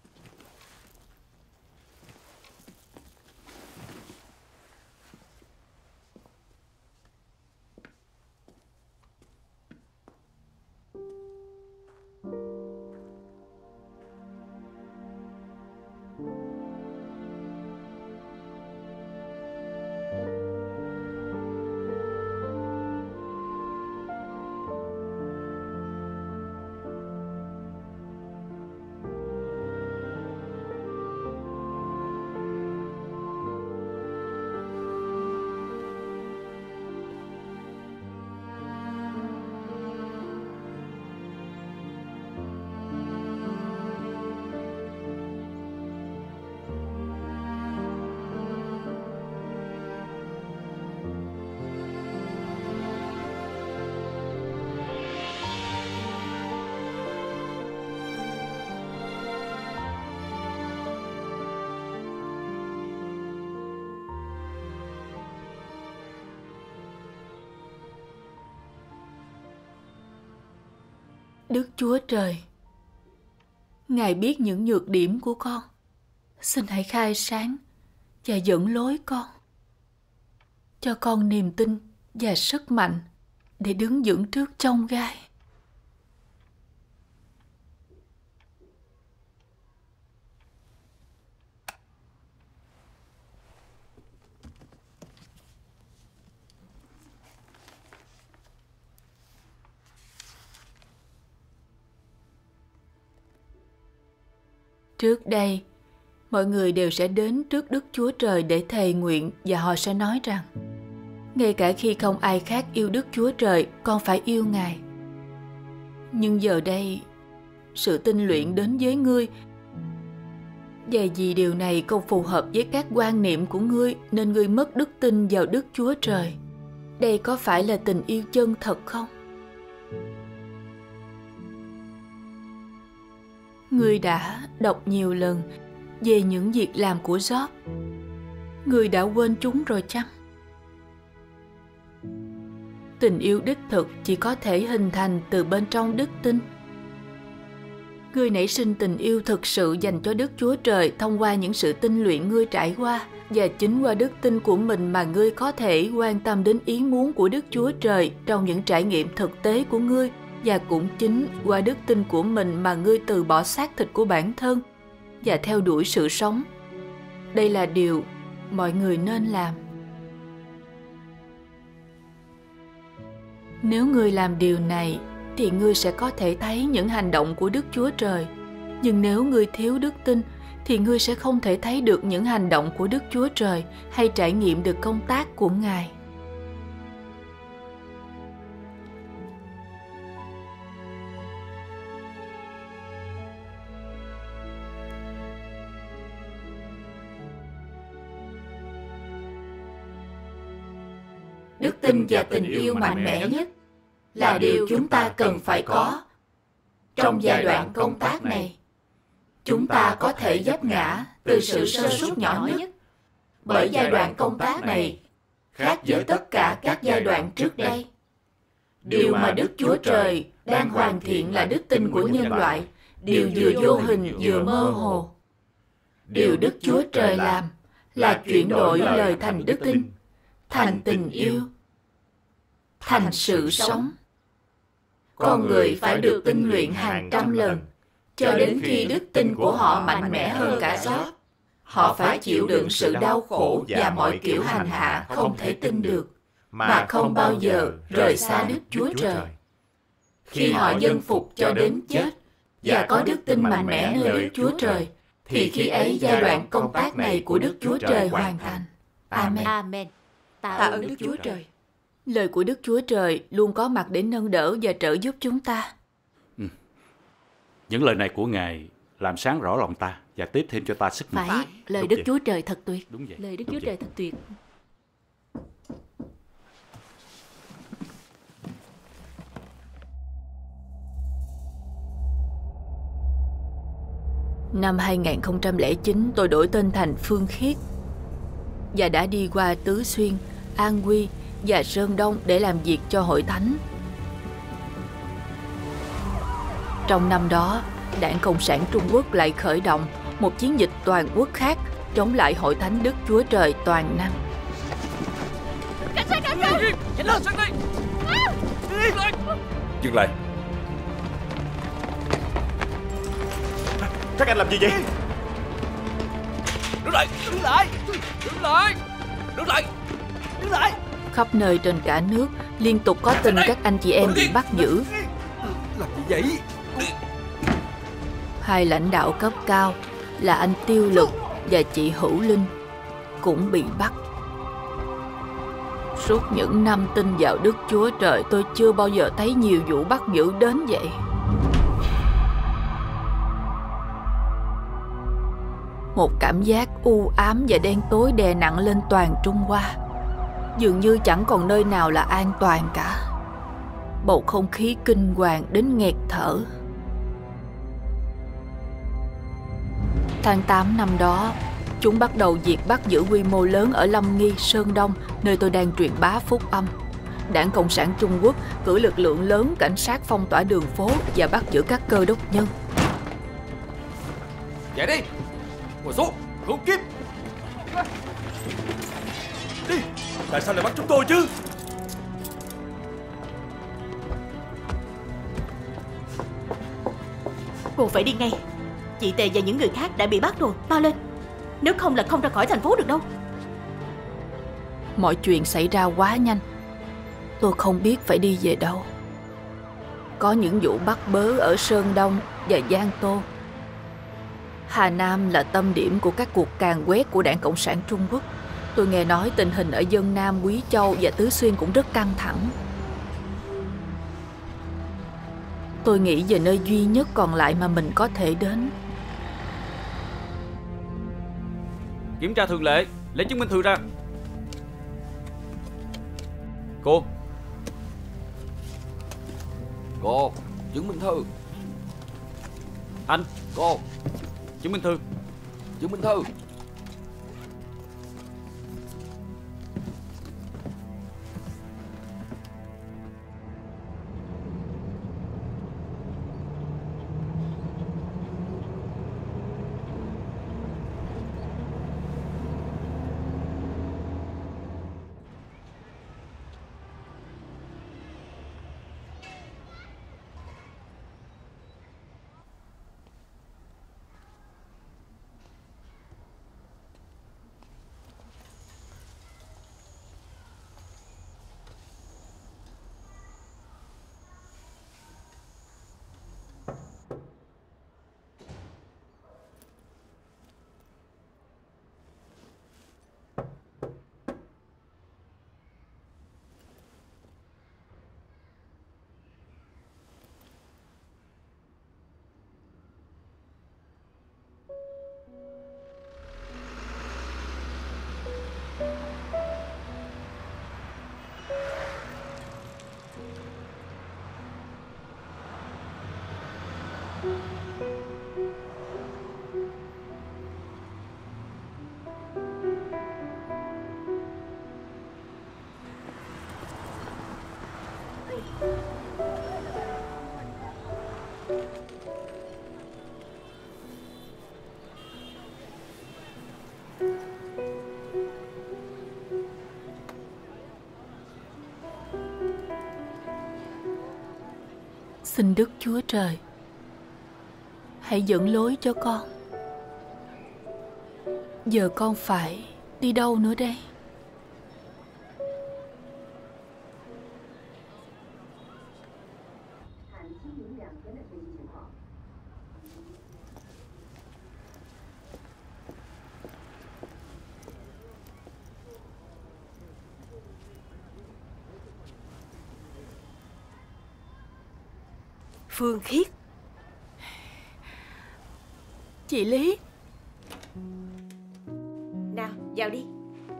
Speaker 2: Đức Chúa Trời, Ngài biết những nhược điểm của con. Xin hãy khai sáng và dẫn lối con. Cho con niềm tin và sức mạnh để đứng vững trước chông gai. Trước đây, mọi người đều sẽ đến trước Đức Chúa Trời để thề nguyện và họ sẽ nói rằng: ngay cả khi không ai khác yêu Đức Chúa Trời, con phải yêu Ngài. Nhưng giờ đây, sự tinh luyện đến với ngươi, và vì điều này không phù hợp với các quan niệm của ngươi nên ngươi mất đức tin vào Đức Chúa Trời. Đây có phải là tình yêu chân thật không? Ngươi đã đọc nhiều lần về những việc làm của Job. Ngươi đã quên chúng rồi chăng? Tình yêu đích thực chỉ có thể hình thành từ bên trong đức tin. Ngươi nảy sinh tình yêu thực sự dành cho Đức Chúa Trời thông qua những sự tinh luyện ngươi trải qua, và chính qua đức tin của mình mà ngươi có thể quan tâm đến ý muốn của Đức Chúa Trời trong những trải nghiệm thực tế của ngươi, và cũng chính qua đức tin của mình mà ngươi từ bỏ xác thịt của bản thân và theo đuổi sự sống. Đây là điều mọi người nên làm. Nếu ngươi làm điều này thì ngươi sẽ có thể thấy những hành động của Đức Chúa Trời. Nhưng nếu ngươi thiếu đức tin thì ngươi sẽ không thể thấy được những hành động của Đức Chúa Trời hay trải nghiệm được công tác của Ngài.
Speaker 1: Đức tin và tình yêu mạnh mẽ nhất là điều chúng ta cần phải có. Trong giai đoạn công tác này, chúng ta có thể vấp ngã từ sự sơ suất nhỏ nhất, bởi giai đoạn công tác này khác với tất cả các giai đoạn trước đây. Điều mà Đức Chúa Trời đang hoàn thiện là đức tin của nhân loại, điều vừa vô hình vừa mơ hồ. Điều Đức Chúa Trời làm là chuyển đổi lời thành đức tin, thành tình yêu, thành sự sống. Con người phải được tinh luyện hàng trăm lần, cho đến khi đức tin của họ mạnh mẽ hơn cả Job. Họ phải chịu đựng sự đau khổ và mọi kiểu hành hạ không thể tin được, mà không bao giờ rời xa Đức Chúa Trời. Khi họ vâng phục cho đến chết và có đức tin mạnh mẽ nơi Đức Chúa Trời, thì khi ấy giai đoạn công tác này của Đức Chúa Trời hoàn thành. Amen.
Speaker 6: Amen.
Speaker 7: Tạ ơn Đức Chúa Trời.
Speaker 2: Lời của Đức Chúa Trời luôn có mặt để nâng đỡ và trợ giúp chúng ta.
Speaker 13: Những lời này của Ngài làm sáng rõ lòng ta và tiếp thêm cho ta sức mạnh.
Speaker 6: Phải, lời Đức Chúa Trời thật tuyệt.
Speaker 13: Đúng vậy.
Speaker 6: Lời Đức Chúa Trời thật tuyệt.
Speaker 2: Năm 2009, tôi đổi tên thành Phương Khiết và đã đi qua Tứ Xuyên, An Quy và Sơn Đông để làm việc cho Hội Thánh. Trong năm đó, Đảng Cộng sản Trung Quốc lại khởi động một chiến dịch toàn quốc khác chống lại Hội Thánh Đức Chúa Trời toàn năng.
Speaker 4: Cảnh sát! Nhanh lên, sang đây!
Speaker 11: Dừng lại!
Speaker 3: Các anh làm gì vậy?
Speaker 4: Đứng lại! Đứng lại! Đứng lại! Đứng lại! Đứng lại!
Speaker 2: Khắp nơi trên cả nước liên tục có tin các anh chị em bị bắt giữ.
Speaker 4: Làm gì vậy?
Speaker 2: Hai lãnh đạo cấp cao là anh Tiêu Lực và chị Hữu Linh cũng bị bắt. Suốt những năm tin vào Đức Chúa Trời, tôi chưa bao giờ thấy nhiều vụ bắt giữ đến vậy. Một cảm giác u ám và đen tối đè nặng lên toàn Trung Hoa. Dường như chẳng còn nơi nào là an toàn cả. Bầu không khí kinh hoàng đến nghẹt thở. Tháng 8 năm đó, chúng bắt đầu việc bắt giữ quy mô lớn ở Lâm Nghi, Sơn Đông, nơi tôi đang truyền bá phúc âm. Đảng Cộng sản Trung Quốc cử lực lượng lớn cảnh sát phong tỏa đường phố và bắt giữ các cơ đốc nhân.
Speaker 4: Dậy đi! Ngồi xuống! Khốn kiếp!
Speaker 11: Đi! Tại sao lại bắt chúng tôi chứ?
Speaker 10: Cô phải đi ngay. Chị Tề và những người khác đã bị bắt rồi. Mau lên! Nếu không là không ra khỏi thành phố được đâu.
Speaker 2: Mọi chuyện xảy ra quá nhanh. Tôi không biết phải đi về đâu. Có những vụ bắt bớ ở Sơn Đông và Giang Tô. Hà Nam là tâm điểm của các cuộc càn quét của Đảng Cộng sản Trung Quốc. Tôi nghe nói tình hình ở Dân Nam, Quý Châu và Tứ Xuyên cũng rất căng thẳng. Tôi nghĩ về nơi duy nhất còn lại mà mình có thể đến.
Speaker 14: Kiểm tra thường lệ, lấy chứng minh thư ra. Cô,
Speaker 12: chứng minh thư.
Speaker 14: Anh, chứng minh thư.
Speaker 12: Chứng minh thư.
Speaker 2: Xin Đức Chúa Trời hãy dẫn lối cho con. Giờ con phải đi đâu nữa đây?
Speaker 7: Phương Khiết.
Speaker 2: Chị Lý.
Speaker 7: Nào, vào đi.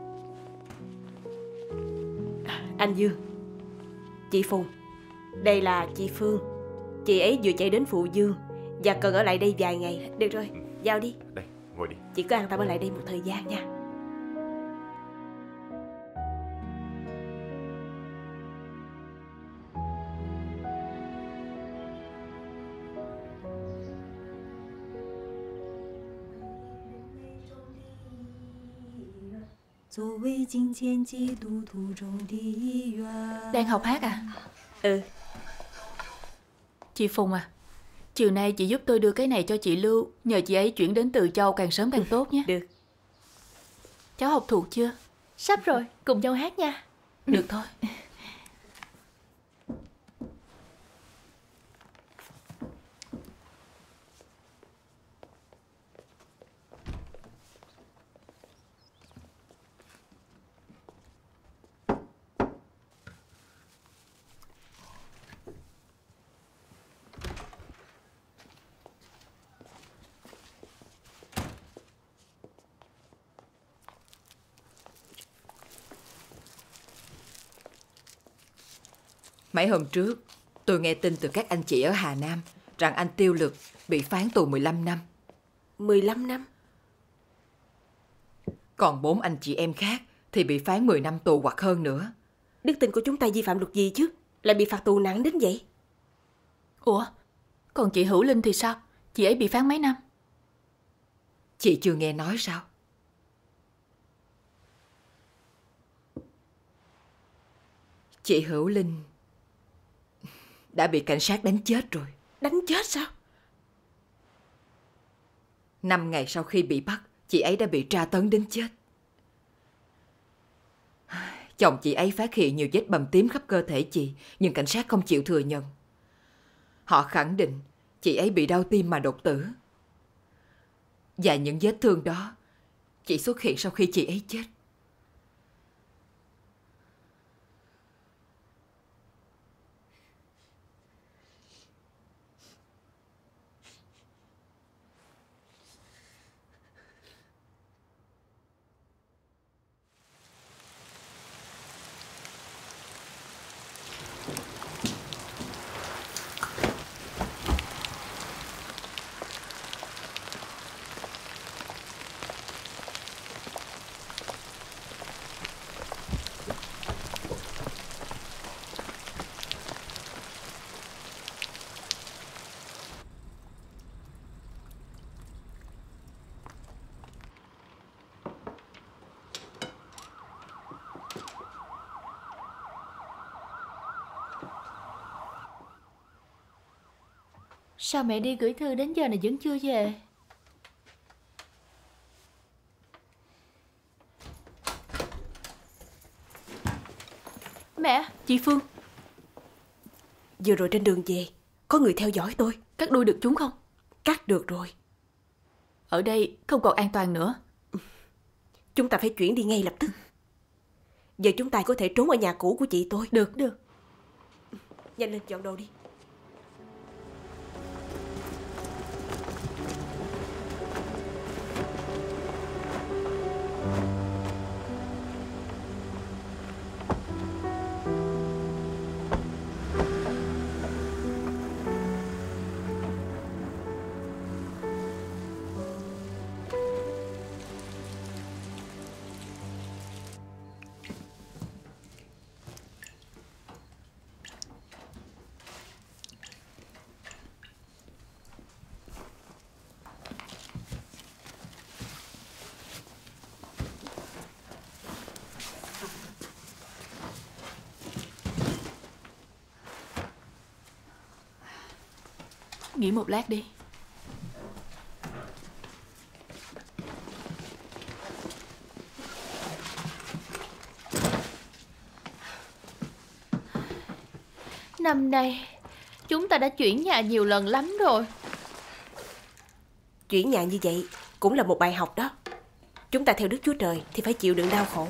Speaker 7: Anh Dương, chị Phùng, đây là chị Phương. Chị ấy vừa chạy đến phụ Dương và cần ở lại đây vài ngày. Được rồi, vào đi.
Speaker 3: Đây, ngồi đi.
Speaker 7: Chị cứ an tâm ở lại đây một thời gian nha.
Speaker 2: Đang học hát à?
Speaker 7: Ừ.
Speaker 2: Chị Phùng à, chiều nay chị giúp tôi đưa cái này cho chị Lưu, nhờ chị ấy chuyển đến Từ Châu càng sớm càng tốt nhé.
Speaker 7: Được.
Speaker 2: Cháu học thuộc chưa?
Speaker 6: Sắp rồi, cùng nhau hát nha.
Speaker 2: Được thôi.
Speaker 15: Mấy hôm trước, tôi nghe tin từ các anh chị ở Hà Nam rằng anh Tiêu Lực bị phán tù 15 năm.
Speaker 7: 15 năm?
Speaker 15: Còn 4 anh chị em khác thì bị phán 10 năm tù hoặc hơn nữa.
Speaker 7: Đức tin của chúng ta vi phạm luật gì chứ? Lại bị phạt tù nặng đến vậy?
Speaker 2: Ủa, còn chị Hữu Linh thì sao? Chị ấy bị phán mấy năm?
Speaker 15: Chị chưa nghe nói sao? Chị Hữu Linh đã bị cảnh sát đánh chết rồi.
Speaker 7: Đánh chết sao?
Speaker 15: 5 ngày sau khi bị bắt, chị ấy đã bị tra tấn đến chết. Chồng chị ấy phát hiện nhiều vết bầm tím khắp cơ thể chị, nhưng cảnh sát không chịu thừa nhận. Họ khẳng định chị ấy bị đau tim mà đột tử. Và những vết thương đó chỉ xuất hiện sau khi chị ấy chết.
Speaker 6: Sao mẹ đi gửi thư đến giờ này vẫn chưa về? Mẹ!
Speaker 7: Chị Phương, vừa rồi trên đường về có người theo dõi tôi.
Speaker 2: Cắt đuôi được chúng không?
Speaker 7: Cắt được rồi.
Speaker 2: Ở đây không còn an toàn nữa.
Speaker 7: Chúng ta phải chuyển đi ngay lập tức. Giờ chúng ta có thể trốn ở nhà cũ của chị tôi.
Speaker 2: Được.
Speaker 7: Nhanh lên dọn đồ đi.
Speaker 2: Nghỉ một lát đi.
Speaker 6: Năm nay chúng ta đã chuyển nhà nhiều lần lắm rồi.
Speaker 7: Chuyển nhà như vậy cũng là một bài học đó. Chúng ta theo Đức Chúa Trời thì phải chịu đựng đau khổ.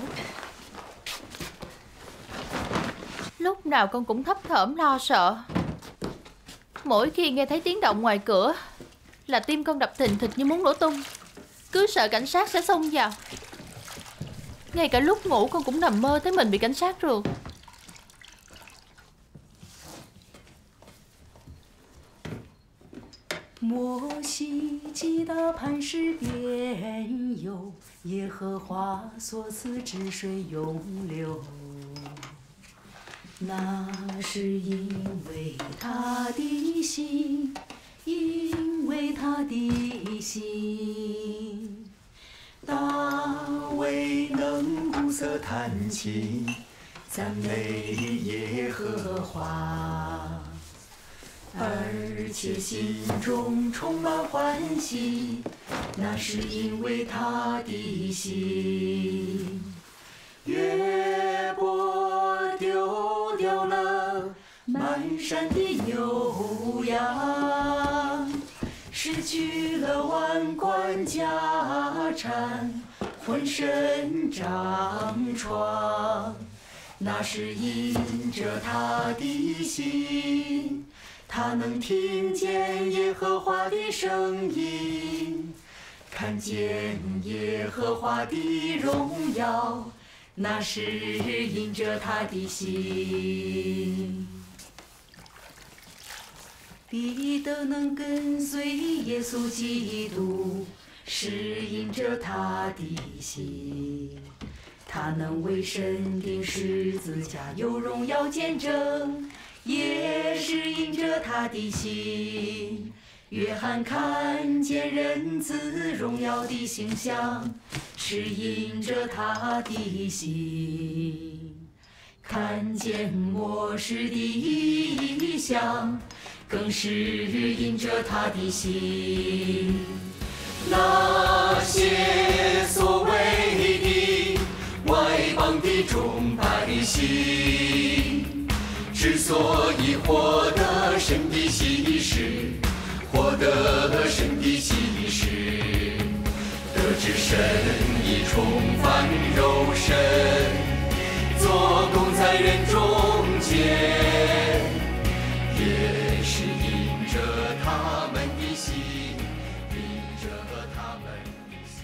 Speaker 6: Lúc nào con cũng thấp thỏm lo sợ. Mỗi khi nghe thấy tiếng động ngoài cửa là tim con đập thình thịch như muốn nổ tung. Cứ sợ cảnh sát sẽ xông vào. Ngay cả lúc ngủ con cũng nằm mơ thấy mình bị cảnh sát rượt.
Speaker 16: 摩西击打磐石边有，耶和华所赐之水永流。那是因为他的心，因为他的心。大卫能鼓瑟弹琴，赞美耶和华。而且心中充满欢喜，那是因为他的心。约伯丢掉了满山的牛羊，失去了万贯家产，浑身长疮，那是因着他的心。他能听见耶和华的声音，看见耶和华的荣耀，那是因着他的心。彼得能跟随耶稣基督，是因着他的心。他能为神钉十字架，有荣耀见证，也是因着他的心。约翰看见人子荣耀的形象，是因着他的心。看见末世的异象，更是因着他的心。那些所谓的外邦的众百姓，之所以获得神的启示，获得神的启示，
Speaker 1: 神已重返肉身，做工在人中间，也是因着他们的心，因着他们的心。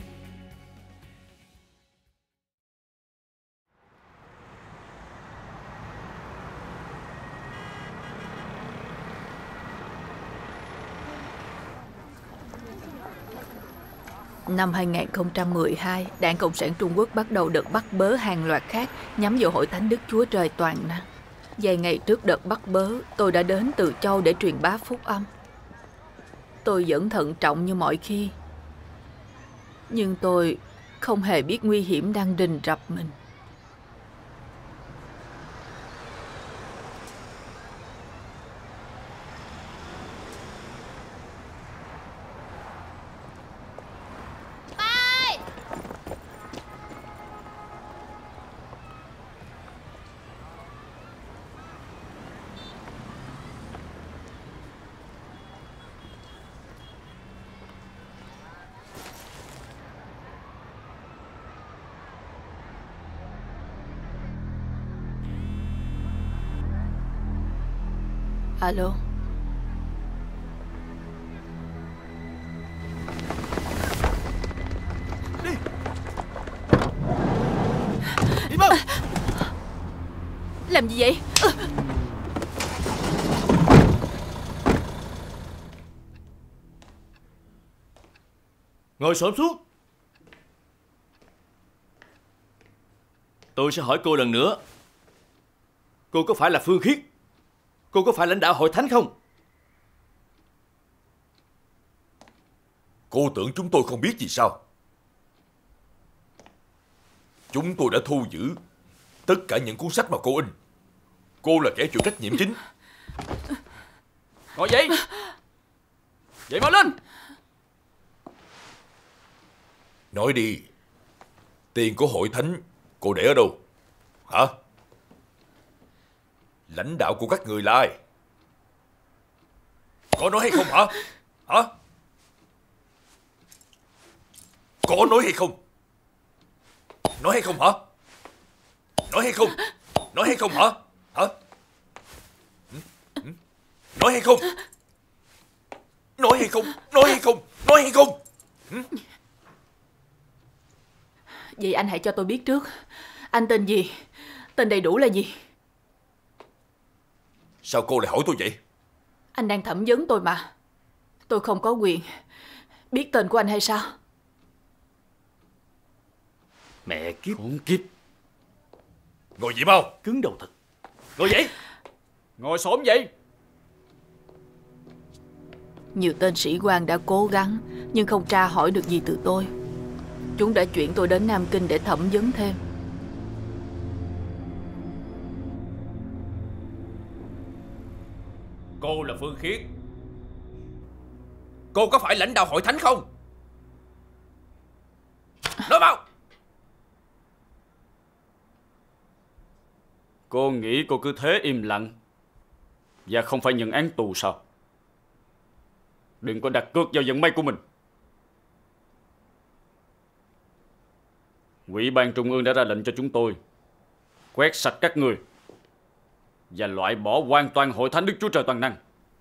Speaker 2: Năm 2012, Đảng Cộng sản Trung Quốc bắt đầu đợt bắt bớ hàng loạt khác nhắm vào Hội Thánh Đức Chúa Trời toàn năng. Vài ngày trước đợt bắt bớ, tôi đã đến Từ Châu để truyền bá phúc âm. Tôi vẫn thận trọng như mọi khi, nhưng tôi không hề biết nguy hiểm đang rình rập mình. Alo.
Speaker 5: Đi. Đi mau.
Speaker 2: Làm gì vậy?
Speaker 5: Ngồi xổm xuống. Tôi sẽ hỏi cô lần nữa. Cô có phải là Phương Khiết? Cô có phải lãnh đạo Hội Thánh không?
Speaker 11: Cô tưởng chúng tôi không biết gì sao? Chúng tôi đã thu giữ tất cả những cuốn sách mà cô in. Cô là kẻ chịu trách nhiệm chính.
Speaker 14: Ngồi dậy. Dậy mau lên.
Speaker 11: Nói đi. Tiền của Hội Thánh cô để ở đâu? Hả? Lãnh đạo của các người là ai? Có nói hay không hả? Hả? Có nói hay không? Nói hay không hả? Nói hay không? Nói hay không hả? Hả? Nói hay không? Nói hay không? Nói hay không? Nói hay không?
Speaker 2: Vậy anh hãy cho tôi biết trước. Anh tên gì? Tên đầy đủ là gì?
Speaker 11: Sao cô lại hỏi tôi vậy?
Speaker 2: Anh đang thẩm vấn tôi mà. Tôi không có quyền biết tên của anh hay sao?
Speaker 5: Mẹ kiếp. Khốn kiếp.
Speaker 11: Ngồi dậy mau.
Speaker 5: Cứng đầu thật. Ngồi dậy.
Speaker 14: Ngồi xổm dậy.
Speaker 2: Nhiều tên sĩ quan đã cố gắng nhưng không tra hỏi được gì từ tôi. Chúng đã chuyển tôi đến Nam Kinh để thẩm vấn thêm.
Speaker 4: Cô là Phương Khiết. Cô có phải lãnh đạo Hội Thánh không? Nói mau.
Speaker 14: Cô nghĩ cô cứ thế im lặng và không phải nhận án tù sao? Đừng có đặt cược vào vận may của mình. Ủy ban Trung ương đã ra lệnh cho chúng tôi quét sạch các người và loại bỏ hoàn toàn Hội Thánh Đức Chúa Trời toàn năng.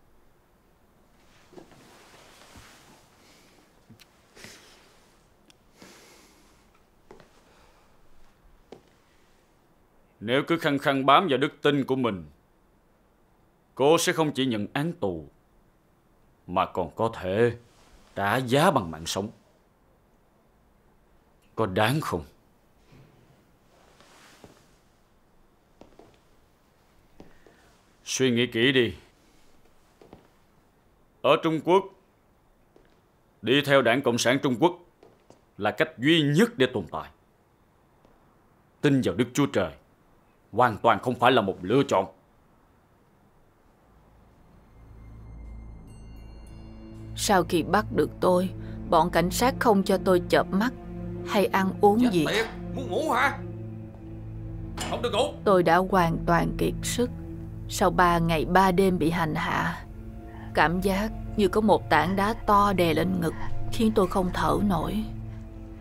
Speaker 14: Nếu cứ khăng khăng bám vào đức tin của mình, cô sẽ không chỉ nhận án tù mà còn có thể trả giá bằng mạng sống. Có đáng không? Suy nghĩ kỹ đi. Ở Trung Quốc, đi theo Đảng Cộng sản Trung Quốc là cách duy nhất để tồn tại. Tin vào Đức Chúa Trời hoàn toàn không phải là một lựa chọn.
Speaker 2: Sau khi bắt được tôi, bọn cảnh sát không cho tôi chợp mắt hay ăn uống gì.
Speaker 4: Tiệt, muốn ngủ hả? Không được ngủ.
Speaker 2: Tôi đã hoàn toàn kiệt sức. Sau 3 ngày 3 đêm bị hành hạ, cảm giác như có một tảng đá to đè lên ngực khiến tôi không thở nổi.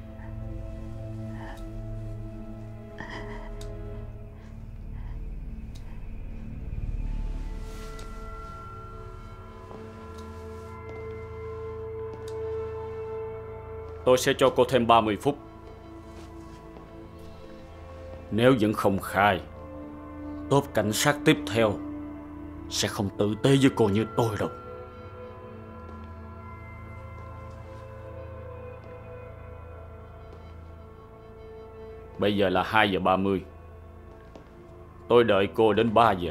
Speaker 14: Tôi sẽ cho cô thêm 30 phút. Nếu vẫn không khai, tốp cảnh sát tiếp theo sẽ không tử tế với cô như tôi đâu. Bây giờ là 2 giờ 30. Tôi đợi cô đến 3 giờ.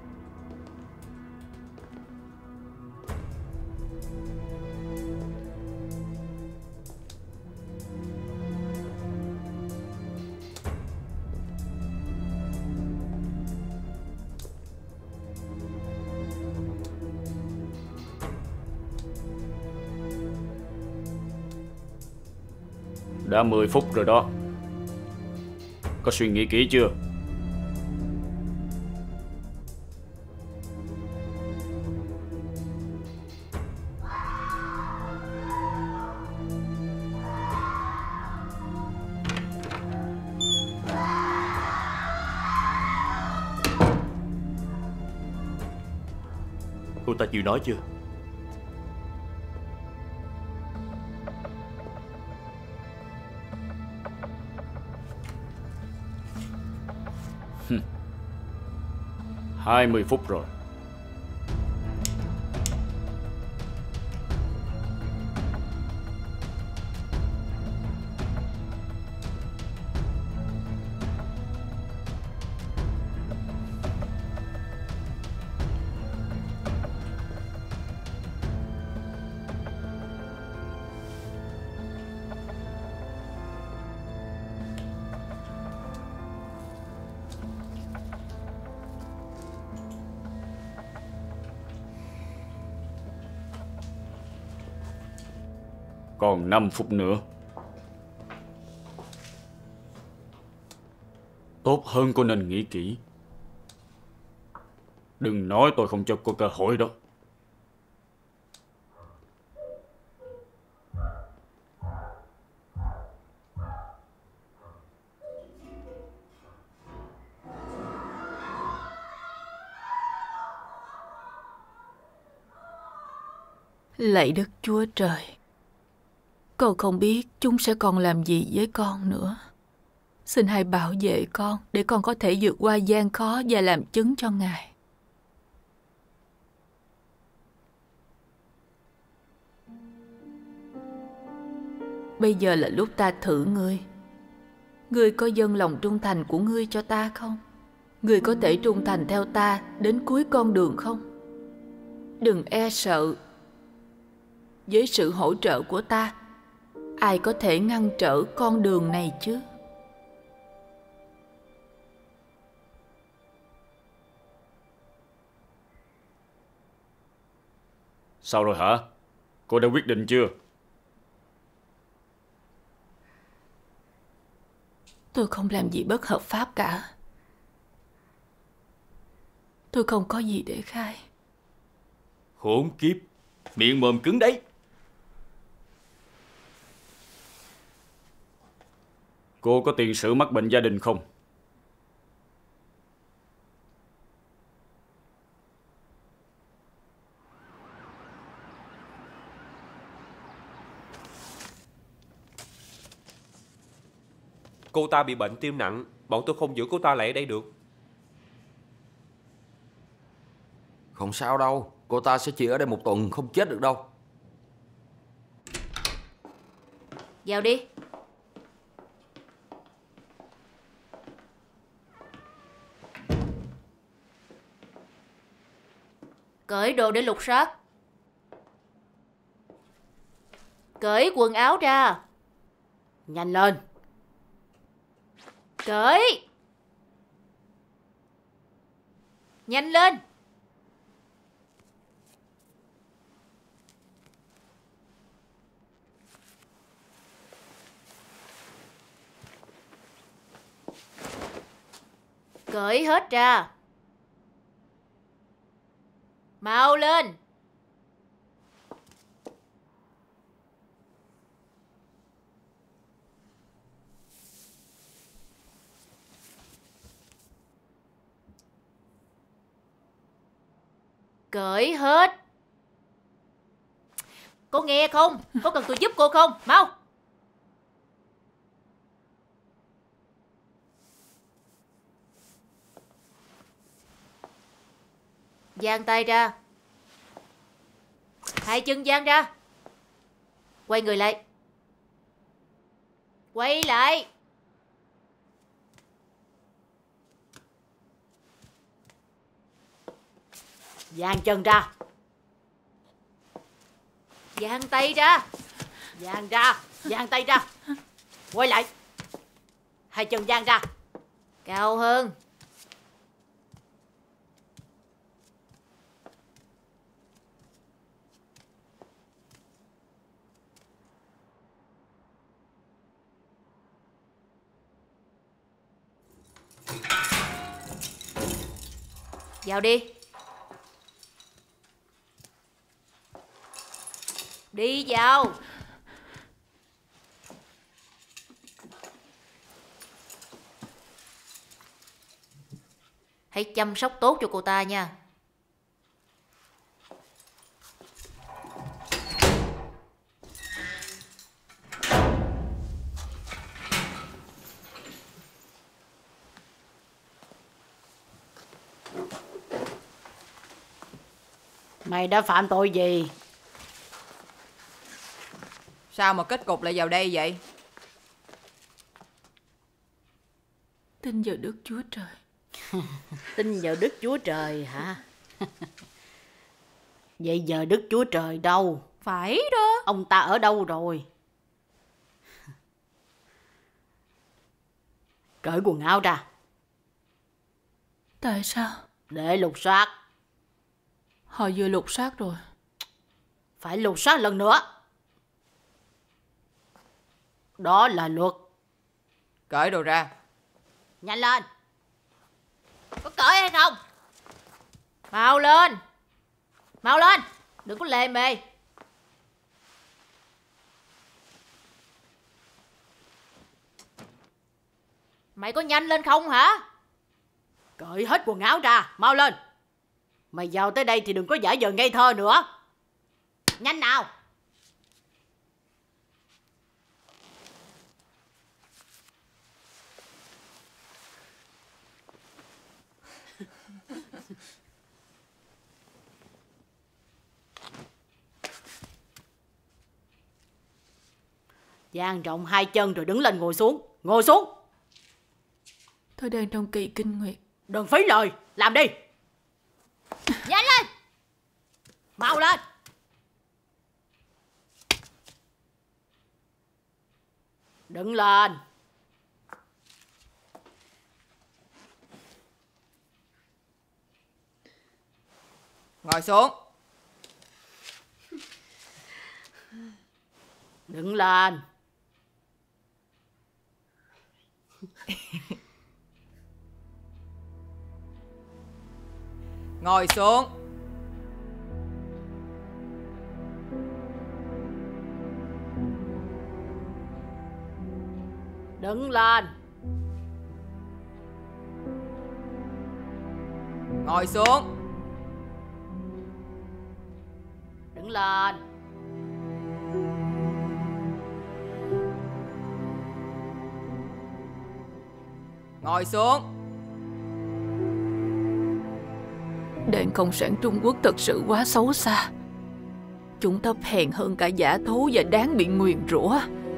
Speaker 14: Đã 10 phút rồi đó. Có suy nghĩ kỹ chưa?
Speaker 5: Cô ta chịu nói chưa?
Speaker 14: Hừm. 20 phút rồi. Còn 5 phút nữa. Tốt hơn cô nên nghĩ kỹ. Đừng nói tôi không cho cô cơ hội đó.
Speaker 2: Lạy Đức Chúa Trời, con không biết chúng sẽ còn làm gì với con nữa. Xin hãy bảo vệ con để con có thể vượt qua gian khó và làm chứng cho Ngài. Bây giờ là lúc ta thử ngươi. Ngươi có dâng lòng trung thành của ngươi cho ta không? Ngươi có thể trung thành theo ta đến cuối con đường không? Đừng e sợ. Với sự hỗ trợ của ta, ai có thể ngăn trở con đường này chứ?
Speaker 14: Sao rồi hả? Cô đã quyết định chưa?
Speaker 2: Tôi không làm gì bất hợp pháp cả. Tôi không có gì để khai.
Speaker 5: Khốn kiếp, miệng mồm cứng đấy.
Speaker 14: Cô có tiền sử mắc bệnh gia đình không?
Speaker 4: Cô ta bị bệnh tim nặng. Bọn tôi không giữ cô ta lại ở đây được.
Speaker 12: Không sao đâu. Cô ta sẽ chỉ ở đây 1 tuần, không chết được đâu.
Speaker 6: Vào đi. Cởi đồ để lục soát. Cởi quần áo ra. Nhanh lên. Cởi. Nhanh lên. Cởi hết ra. Mau lên. Cởi hết. Cô nghe không? Có cần tôi giúp cô không? Mau.
Speaker 17: Dang tay ra. Hai chân dang ra. Quay người lại. Quay lại.
Speaker 10: Dang chân ra.
Speaker 17: Dang tay ra.
Speaker 10: Dang ra. Dang tay ra. Quay lại. Hai chân dang ra.
Speaker 17: Cao hơn. Vào đi. Đi vào. Hãy chăm sóc tốt cho cô ta nha.
Speaker 10: Mày đã phạm tội gì?
Speaker 15: Sao mà kết cục lại vào đây vậy?
Speaker 2: Tin vào Đức Chúa Trời.
Speaker 10: Tin vào Đức Chúa Trời hả? Vậy giờ Đức Chúa Trời đâu?
Speaker 6: Phải đó.
Speaker 10: Ông ta ở đâu rồi? Cởi quần áo ra.
Speaker 2: Tại sao?
Speaker 10: Để lục soát.
Speaker 2: Họ vừa lục soát rồi.
Speaker 10: Phải lục soát lần nữa. Đó là luật.
Speaker 15: Cởi đồ ra.
Speaker 10: Nhanh lên. Có cởi hay không?
Speaker 17: Mau lên. Mau lên. Đừng có lề mề. Mày có nhanh lên không hả?
Speaker 10: Cởi hết quần áo ra. Mau lên. Mày vào tới đây thì đừng có giả vờ ngây thơ nữa. Nhanh nào. Dang rộng hai chân rồi đứng lên ngồi xuống. Ngồi xuống.
Speaker 2: Tôi đang trong kỳ kinh nguyệt.
Speaker 10: Đừng phí lời. Làm đi.
Speaker 17: Nhanh lên.
Speaker 10: Mau lên. Đứng lên.
Speaker 15: Ngồi xuống.
Speaker 10: Đứng lên.
Speaker 15: Ngồi xuống.
Speaker 10: Đứng lên.
Speaker 15: Ngồi xuống.
Speaker 10: Đứng lên.
Speaker 15: Ngồi xuống.
Speaker 2: Đảng Cộng sản Trung Quốc thật sự quá xấu xa. Chúng thấp hèn hơn cả giả thú và đáng bị nguyền rủa.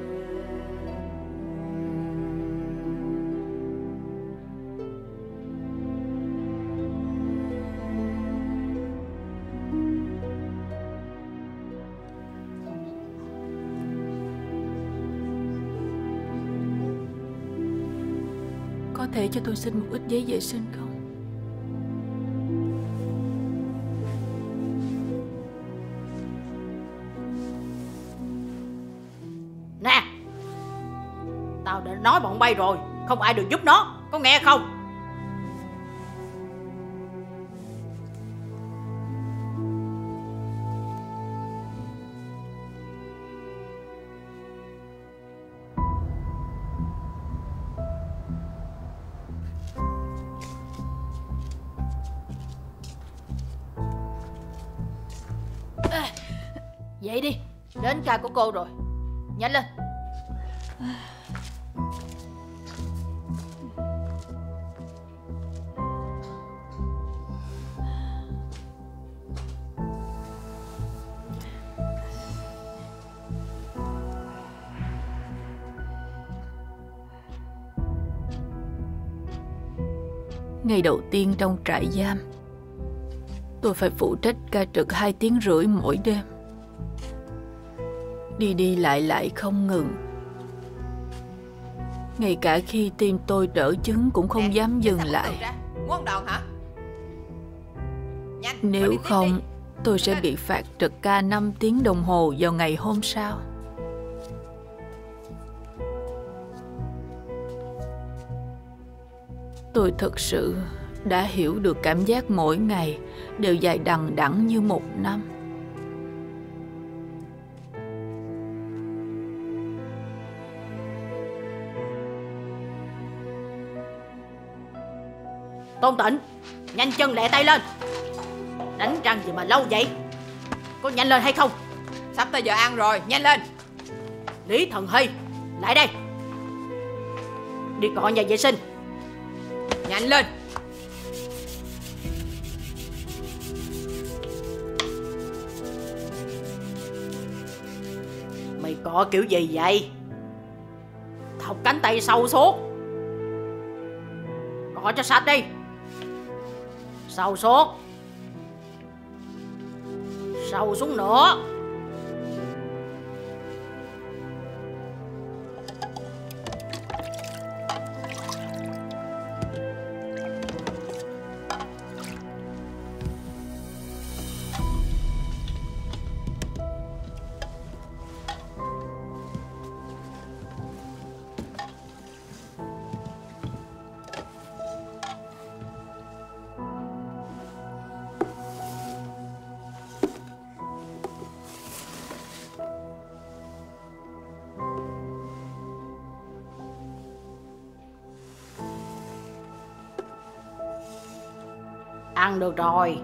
Speaker 2: Có thể cho tôi xin một ít giấy vệ sinh không?
Speaker 10: Nè, tao đã nói bọn bay rồi, không ai được giúp nó, có nghe không?
Speaker 6: Dậy đi. Đến ca của cô rồi. Nhanh lên.
Speaker 2: Ngày đầu tiên trong trại giam, tôi phải phụ trách ca trực 2 tiếng rưỡi mỗi đêm. Đi đi lại không ngừng. Ngay cả khi tim tôi đỡ chứng cũng không dám dừng lại.
Speaker 15: Muốn đòn hả? Nhanh,
Speaker 2: nếu không, tôi sẽ bị phạt trực ca 5 tiếng đồng hồ vào ngày hôm sau. Tôi thực sự đã hiểu được cảm giác mỗi ngày đều dài đằng đẵng như một năm.
Speaker 10: Tôn Tịnh, nhanh chân lẹ tay lên. Đánh răng gì mà lâu vậy? Có nhanh lên hay không?
Speaker 15: Sắp tới giờ ăn rồi, nhanh lên.
Speaker 10: Lý Thần Hy, lại đây. Đi cọ nhà vệ sinh.
Speaker 15: Nhanh lên.
Speaker 10: Mày cọ kiểu gì vậy? Thọc cánh tay sâu xuống. Cọ cho sạch đi. Sâu xuống. Sâu xuống nữa. Ăn được rồi.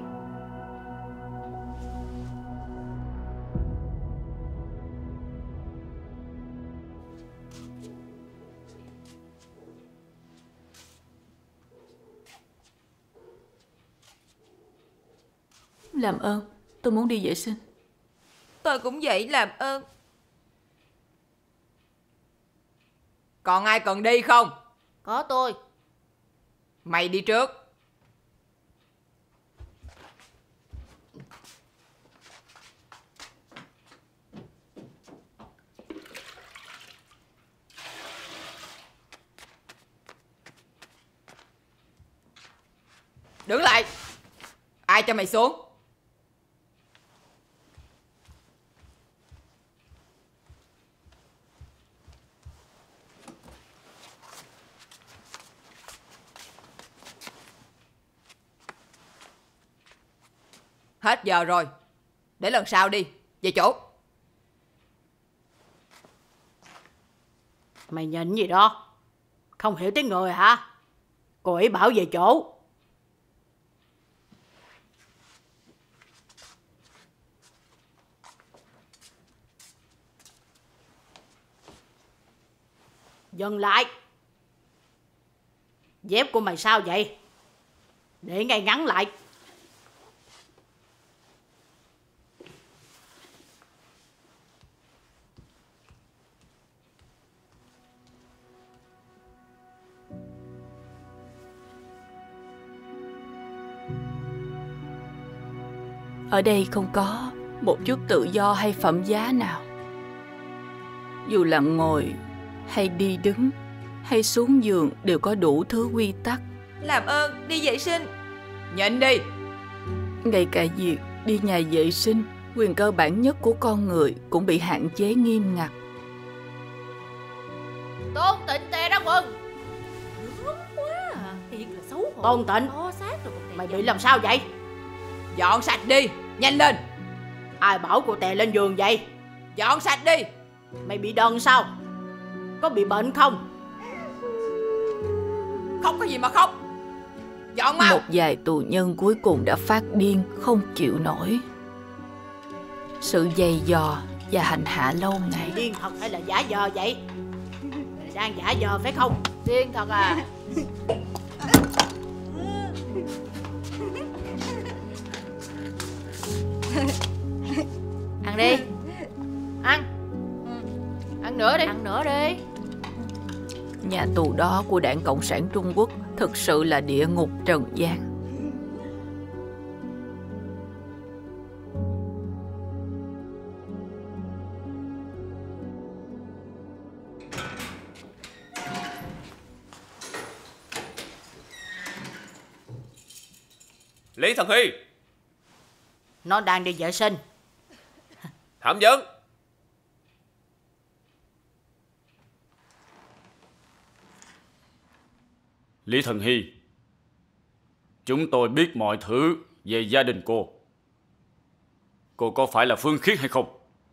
Speaker 2: Làm ơn, tôi muốn đi vệ sinh.
Speaker 15: Tôi cũng vậy, làm ơn. Còn ai cần đi không?
Speaker 17: Có tôi.
Speaker 15: Mày đi trước. Đứng lại. Ai cho mày xuống? Hết giờ rồi. Để lần sau đi. Về chỗ.
Speaker 10: Mày nhịn gì đó? Không hiểu tiếng người hả? Cô ấy bảo về chỗ. Dừng lại. Dép của mày sao vậy? Để ngay ngắn lại.
Speaker 2: Ở đây không có một chút tự do hay phẩm giá nào. Dù là ngồi hay đi đứng hay xuống giường đều có đủ thứ quy tắc.
Speaker 15: Làm ơn, đi vệ sinh. Nhịn đi.
Speaker 2: Ngay cả việc đi nhà vệ sinh, quyền cơ bản nhất của con người cũng bị hạn chế nghiêm ngặt.
Speaker 17: Tôn Tịnh tè ra quần. Gớm quá à. Thiệt là xấu hổ.
Speaker 10: Tôn Tịnh, mày bị làm sao vậy?
Speaker 15: Dọn sạch đi, nhanh lên.
Speaker 10: Ai bảo cô tè lên giường vậy?
Speaker 15: Dọn sạch đi.
Speaker 10: Mày bị đần sao? Có bị bệnh không?
Speaker 15: Không có gì mà khóc. Dọn mau.
Speaker 2: Một vài tù nhân cuối cùng đã phát điên, không chịu nổi sự dày dò và hành hạ lâu ngày.
Speaker 10: Điên thật hay là giả vờ vậy? Mày đang giả vờ phải không?
Speaker 17: Điên thật à? Ăn đi. Ăn. Ăn nữa đi. Ăn nữa đi.
Speaker 2: Nhà tù đó của Đảng Cộng sản Trung Quốc thực sự là địa ngục trần gian.
Speaker 4: Lý Thần Hy.
Speaker 10: Nó đang đi vệ sinh.
Speaker 4: Thẩm vấn.
Speaker 14: Lý Thần Hy, chúng tôi biết mọi thứ về gia đình cô. Cô có phải là Phương Khiết hay không?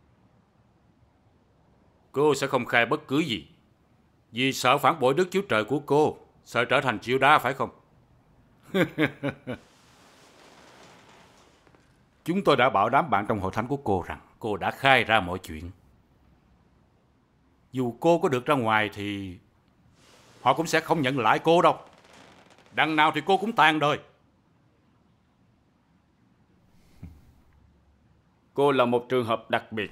Speaker 13: Cô sẽ không khai bất cứ gì, vì sợ phản bội Đức Chúa Trời của cô, sợ trở thành chịu đá phải không? Chúng tôi đã bảo đám bạn trong hội thánh của cô rằng cô đã khai ra mọi chuyện. Dù cô có được ra ngoài thì họ cũng sẽ không nhận lại cô đâu. Đằng nào thì cô cũng tàn đời.
Speaker 14: Cô là một trường hợp đặc biệt.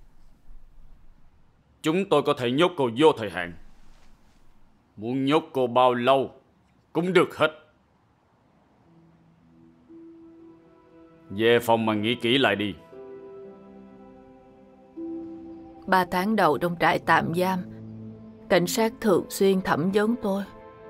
Speaker 14: Chúng tôi có thể nhốt cô vô thời hạn. Muốn nhốt cô bao lâu cũng được hết. Về phòng mà nghĩ kỹ lại đi.
Speaker 2: 3 tháng đầu trong trại tạm giam, cảnh sát thường xuyên thẩm vấn tôi.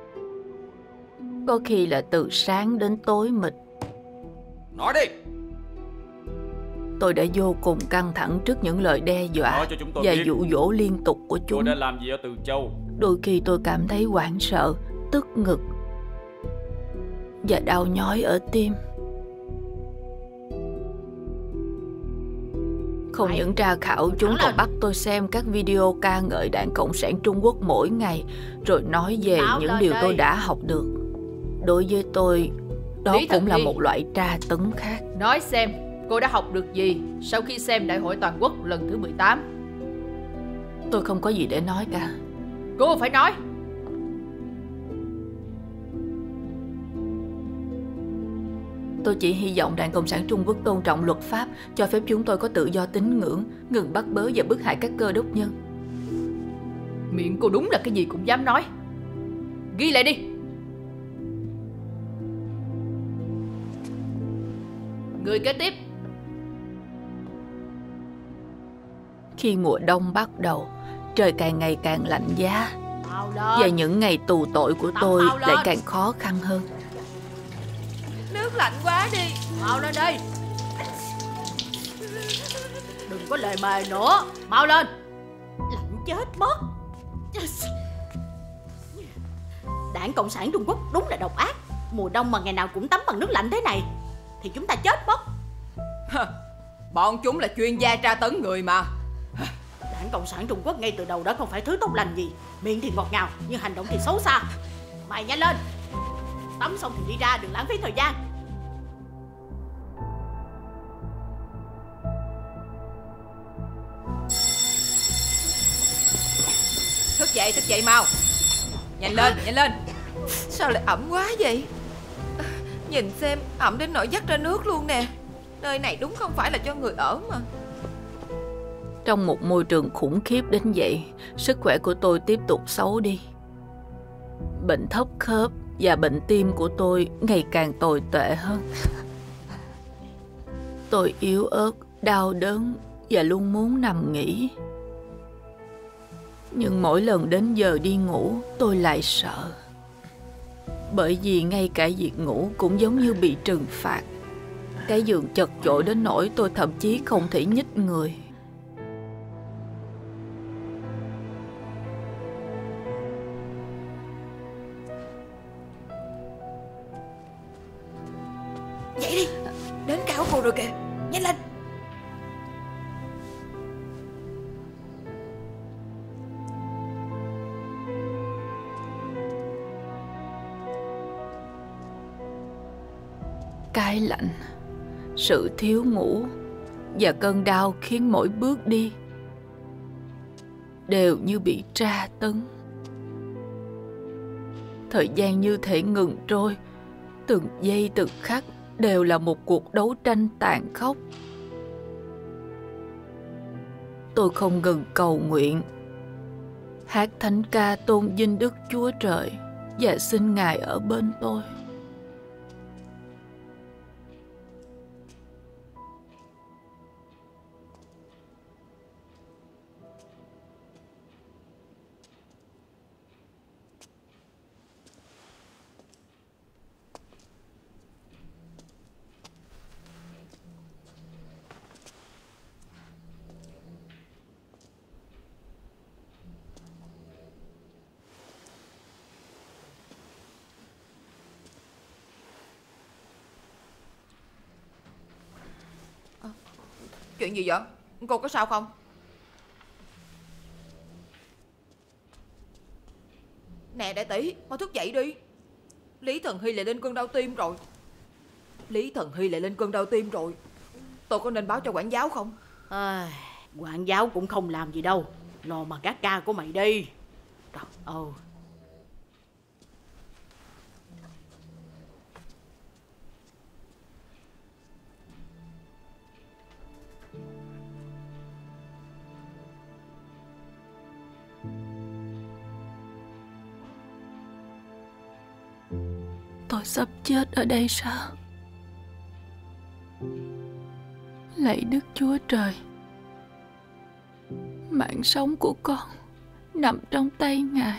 Speaker 2: Có khi là từ sáng đến tối mịt.
Speaker 4: Nói đi.
Speaker 2: Tôi đã vô cùng căng thẳng trước những lời đe dọa và dụ dỗ liên tục của chúng.
Speaker 14: Cô đã làm gì ở Từ Châu?
Speaker 2: Đôi khi tôi cảm thấy hoảng sợ, tức ngực và đau nhói ở tim. Không những tra khảo, chúng còn bắt tôi xem các video ca ngợi Đảng Cộng sản Trung Quốc mỗi ngày, rồi nói về những điều tôi đã học được. Đối với tôi, đó cũng là một loại tra tấn khác.
Speaker 6: Nói xem, cô đã học được gì sau khi xem Đại hội Toàn quốc lần thứ 18?
Speaker 2: Tôi không có gì để nói cả.
Speaker 6: Cô phải nói.
Speaker 2: Tôi chỉ hy vọng Đảng Cộng sản Trung Quốc tôn trọng luật pháp, cho phép chúng tôi có tự do tín ngưỡng, ngừng bắt bớ và bức hại các cơ đốc nhân.
Speaker 6: Miệng cô đúng là cái gì cũng dám nói. Ghi lại đi. Người kế tiếp.
Speaker 2: Khi mùa đông bắt đầu, trời càng ngày càng lạnh giá, và những ngày tù tội của tôi lại càng khó khăn hơn.
Speaker 8: Nước lạnh quá đi.
Speaker 6: Mau lên đi. Đừng có lề mề nữa. Mau lên.
Speaker 10: Lạnh chết mất. Đảng Cộng sản Trung Quốc đúng là độc ác. Mùa đông mà ngày nào cũng tắm bằng nước lạnh thế này thì chúng ta chết mất.
Speaker 15: Bọn chúng là chuyên gia tra tấn người mà.
Speaker 10: Đảng Cộng sản Trung Quốc ngay từ đầu đã không phải thứ tốt lành gì. Miệng thì ngọt ngào nhưng hành động thì xấu xa. Mày nhanh lên. Tắm xong thì đi ra, đừng lãng phí thời gian.
Speaker 15: Thức dậy mau. Nhanh lên, nhanh lên.
Speaker 8: Sao lại ẩm quá vậy? Nhìn xem, ẩm đến nỗi dắt ra nước luôn nè. Nơi này đúng không phải là cho người ở mà.
Speaker 2: Trong một môi trường khủng khiếp đến vậy, sức khỏe của tôi tiếp tục xấu đi. Bệnh thấp khớp và bệnh tim của tôi ngày càng tồi tệ hơn. Tôi yếu ớt, đau đớn và luôn muốn nằm nghỉ. Nhưng mỗi lần đến giờ đi ngủ, tôi lại sợ. Bởi vì ngay cả việc ngủ cũng giống như bị trừng phạt. Cái giường chật chội đến nỗi tôi thậm chí không thể nhích người.
Speaker 8: Dậy đi. Đến cáo cô rồi kìa. Nhanh lên.
Speaker 2: Cái lạnh, sự thiếu ngủ và cơn đau khiến mỗi bước đi đều như bị tra tấn. Thời gian như thể ngừng trôi, từng giây từng khắc đều là một cuộc đấu tranh tàn khốc. Tôi không ngừng cầu nguyện, hát thánh ca tôn vinh Đức Chúa Trời và xin Ngài ở bên tôi.
Speaker 8: Chuyện gì vậy? Cô có sao không? Nè đại tỷ, mau thức dậy đi. Lý Thần Hy lại lên cơn đau tim rồi. Tôi có nên báo cho quản giáo không?
Speaker 10: Quản giáo cũng không làm gì đâu. Lo mà các ca của mày đi. Trời ơi.
Speaker 2: Tôi sắp chết ở đây sao? Lạy Đức Chúa Trời, mạng sống của con nằm trong tay Ngài.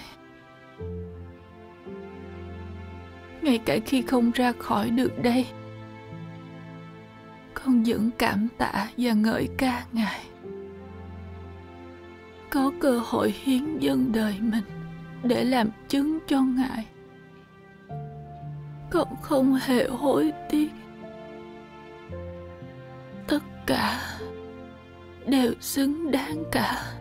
Speaker 2: Ngay cả khi không ra khỏi được đây, con vẫn cảm tạ và ngợi ca Ngài. Có cơ hội hiến dâng đời mình để làm chứng cho Ngài, con không hề hối tiếc. Tất cả đều xứng đáng cả.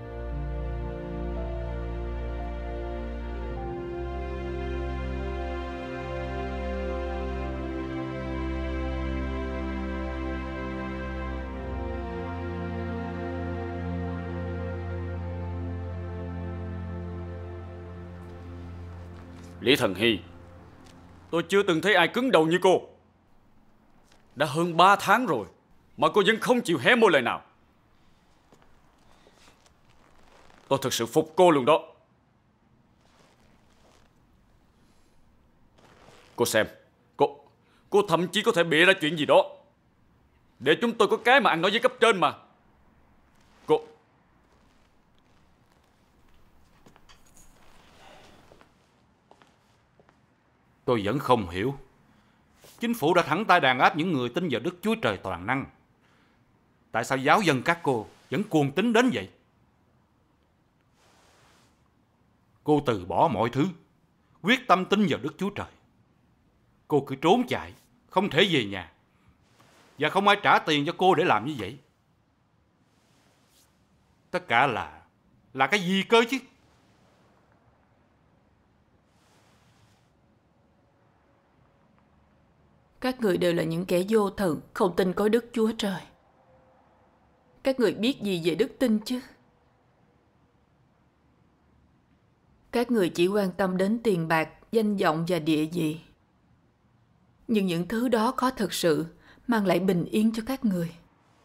Speaker 14: Lý Thần Hy, tôi chưa từng thấy ai cứng đầu như cô. Đã hơn 3 tháng rồi mà cô vẫn không chịu hé môi lời nào. Tôi thật sự phục cô luôn đó. Cô xem, cô thậm chí có thể bịa ra chuyện gì đó để chúng tôi có cái mà ăn nói với cấp trên mà.
Speaker 13: Tôi vẫn không hiểu. Chính phủ đã thẳng tay đàn áp những người tin vào Đức Chúa Trời toàn năng. Tại sao giáo dân các cô vẫn cuồng tín đến vậy? Cô từ bỏ mọi thứ, quyết tâm tin vào Đức Chúa Trời. Cô cứ trốn chạy, không thể về nhà. Và không ai trả tiền cho cô để làm như vậy. Tất cả là cái gì cơ chứ?
Speaker 2: Các người đều là những kẻ vô thần, không tin có Đức Chúa Trời. Các người biết gì về đức tin chứ? Các người chỉ quan tâm đến tiền bạc, danh vọng và địa vị. Nhưng những thứ đó có thực sự mang lại bình yên cho các người.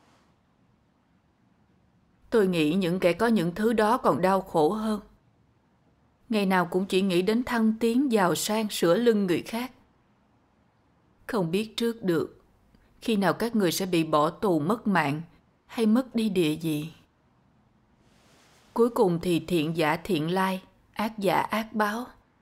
Speaker 2: Tôi nghĩ những kẻ có những thứ đó còn đau khổ hơn. Ngày nào cũng chỉ nghĩ đến thăng tiến, giàu sang, sửa lưng người khác. Không biết trước được khi nào các người sẽ bị bỏ tù mất mạng hay mất đi địa vị. Cuối cùng thì thiện giả thiện lai, ác giả ác báo.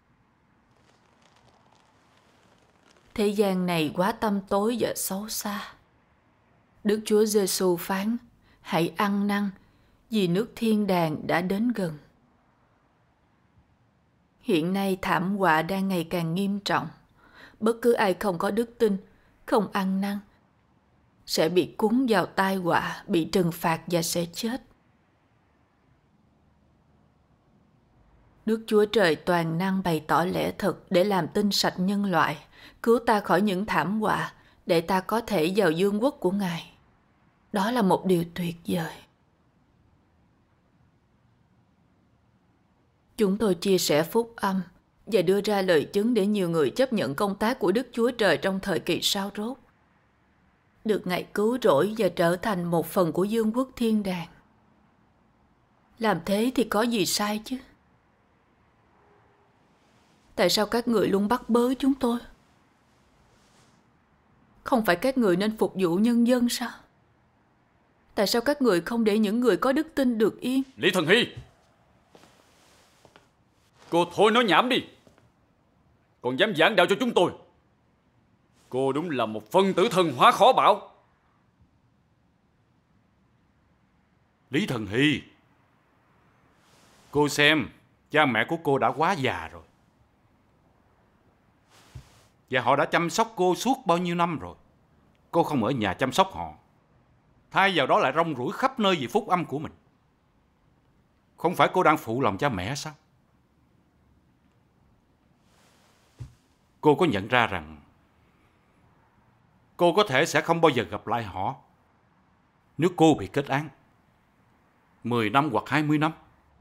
Speaker 2: Thế gian này quá tăm tối và xấu xa. Đức Chúa Giêsu phán, hãy ăn năn vì nước thiên đàng đã đến gần. Hiện nay thảm họa đang ngày càng nghiêm trọng. Bất cứ ai không có đức tin, không ăn năn, sẽ bị cuốn vào tai họa, bị trừng phạt và sẽ chết. Đức Chúa Trời toàn năng bày tỏ lẽ thật để làm tinh sạch nhân loại, cứu ta khỏi những thảm họa, để ta có thể vào vương quốc của Ngài. Đó là một điều tuyệt vời. Chúng tôi chia sẻ phúc âm và đưa ra lời chứng để nhiều người chấp nhận công tác của Đức Chúa Trời trong thời kỳ sau rốt, được Ngài cứu rỗi và trở thành một phần của vương quốc thiên đàng. Làm thế thì có gì sai chứ? Tại sao các người luôn bắt bớ chúng tôi? Không phải các người nên phục vụ nhân dân sao? Tại sao các người không để những người có đức tin được yên?
Speaker 14: Lý Thần Hy, cô thôi nói nhảm đi. Còn dám giảng đạo cho chúng tôi. Cô đúng là một phân tử thần hóa khó bảo.
Speaker 13: Lý Thần Hy, cô xem, cha mẹ của cô đã quá già rồi. Và họ đã chăm sóc cô suốt bao nhiêu năm rồi. Cô không ở nhà chăm sóc họ, thay vào đó lại rong ruổi khắp nơi vì phúc âm của mình. Không phải cô đang phụ lòng cha mẹ sao? Cô có nhận ra rằng cô có thể sẽ không bao giờ gặp lại họ nếu cô bị kết án 10 năm hoặc 20 năm?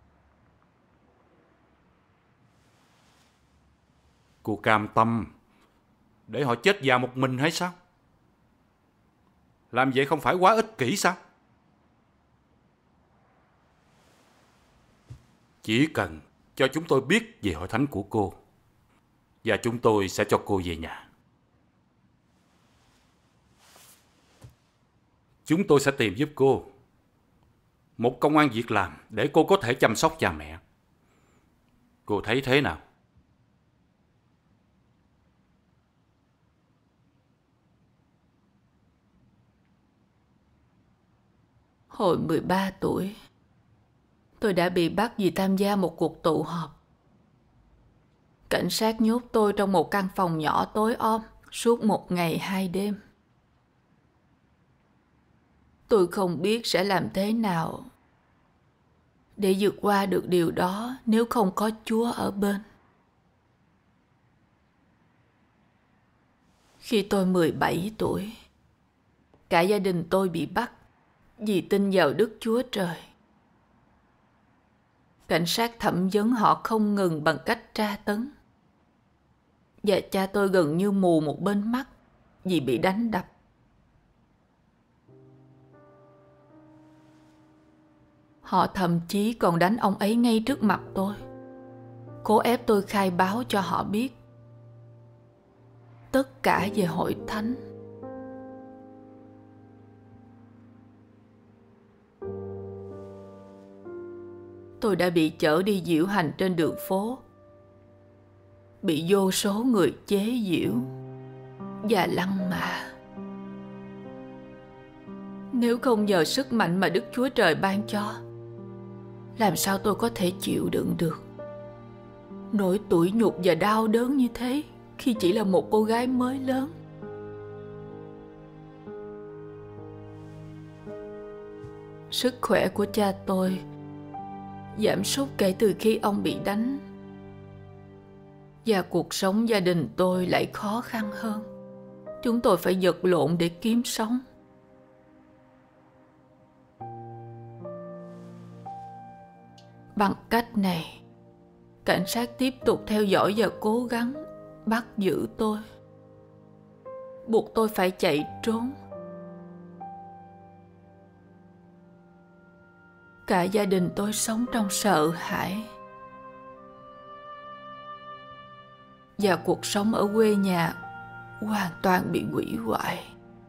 Speaker 13: Cô cam tâm để họ chết già một mình hay sao? Làm vậy không phải quá ích kỷ sao? Chỉ cần cho chúng tôi biết về hội thánh của cô, và chúng tôi sẽ cho cô về nhà. Chúng tôi sẽ tìm giúp cô một công ăn việc làm để cô có thể chăm sóc cha mẹ. Cô thấy thế nào?
Speaker 2: Hồi 13 tuổi, tôi đã bị bắt vì tham gia một cuộc tụ họp. Cảnh sát nhốt tôi trong một căn phòng nhỏ tối om suốt 1 ngày 2 đêm. Tôi không biết sẽ làm thế nào để vượt qua được điều đó nếu không có Chúa ở bên. Khi tôi 17 tuổi, cả gia đình tôi bị bắt vì tin vào Đức Chúa Trời. Cảnh sát thẩm vấn họ không ngừng bằng cách tra tấn. Và cha tôi gần như mù một bên mắt vì bị đánh đập. Họ thậm chí còn đánh ông ấy ngay trước mặt tôi, cố ép tôi khai báo cho họ biết tất cả về hội thánh. Tôi đã bị chở đi diễu hành trên đường phố, bị vô số người chế giễu và lăng mạ. Nếu không nhờ sức mạnh mà Đức Chúa Trời ban cho, làm sao tôi có thể chịu đựng được nỗi tủi nhục và đau đớn như thế khi chỉ là một cô gái mới lớn? Sức khỏe của cha tôi giảm sút kể từ khi ông bị đánh, và cuộc sống gia đình tôi lại khó khăn hơn. Chúng tôi phải vật lộn để kiếm sống. Bằng cách này, cảnh sát tiếp tục theo dõi và cố gắng bắt giữ tôi, buộc tôi phải chạy trốn. Cả gia đình tôi sống trong sợ hãi, và cuộc sống ở quê nhà hoàn toàn bị hủy hoại.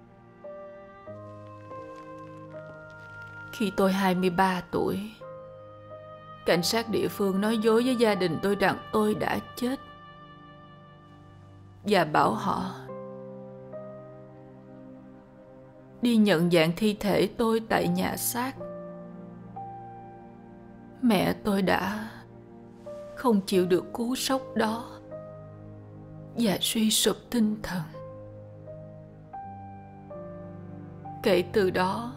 Speaker 2: Khi tôi 23 tuổi, cảnh sát địa phương nói dối với gia đình tôi rằng tôi đã chết, và bảo họ đi nhận dạng thi thể tôi tại nhà xác. Mẹ tôi đã không chịu được cú sốc đó và suy sụp tinh thần. Kể từ đó,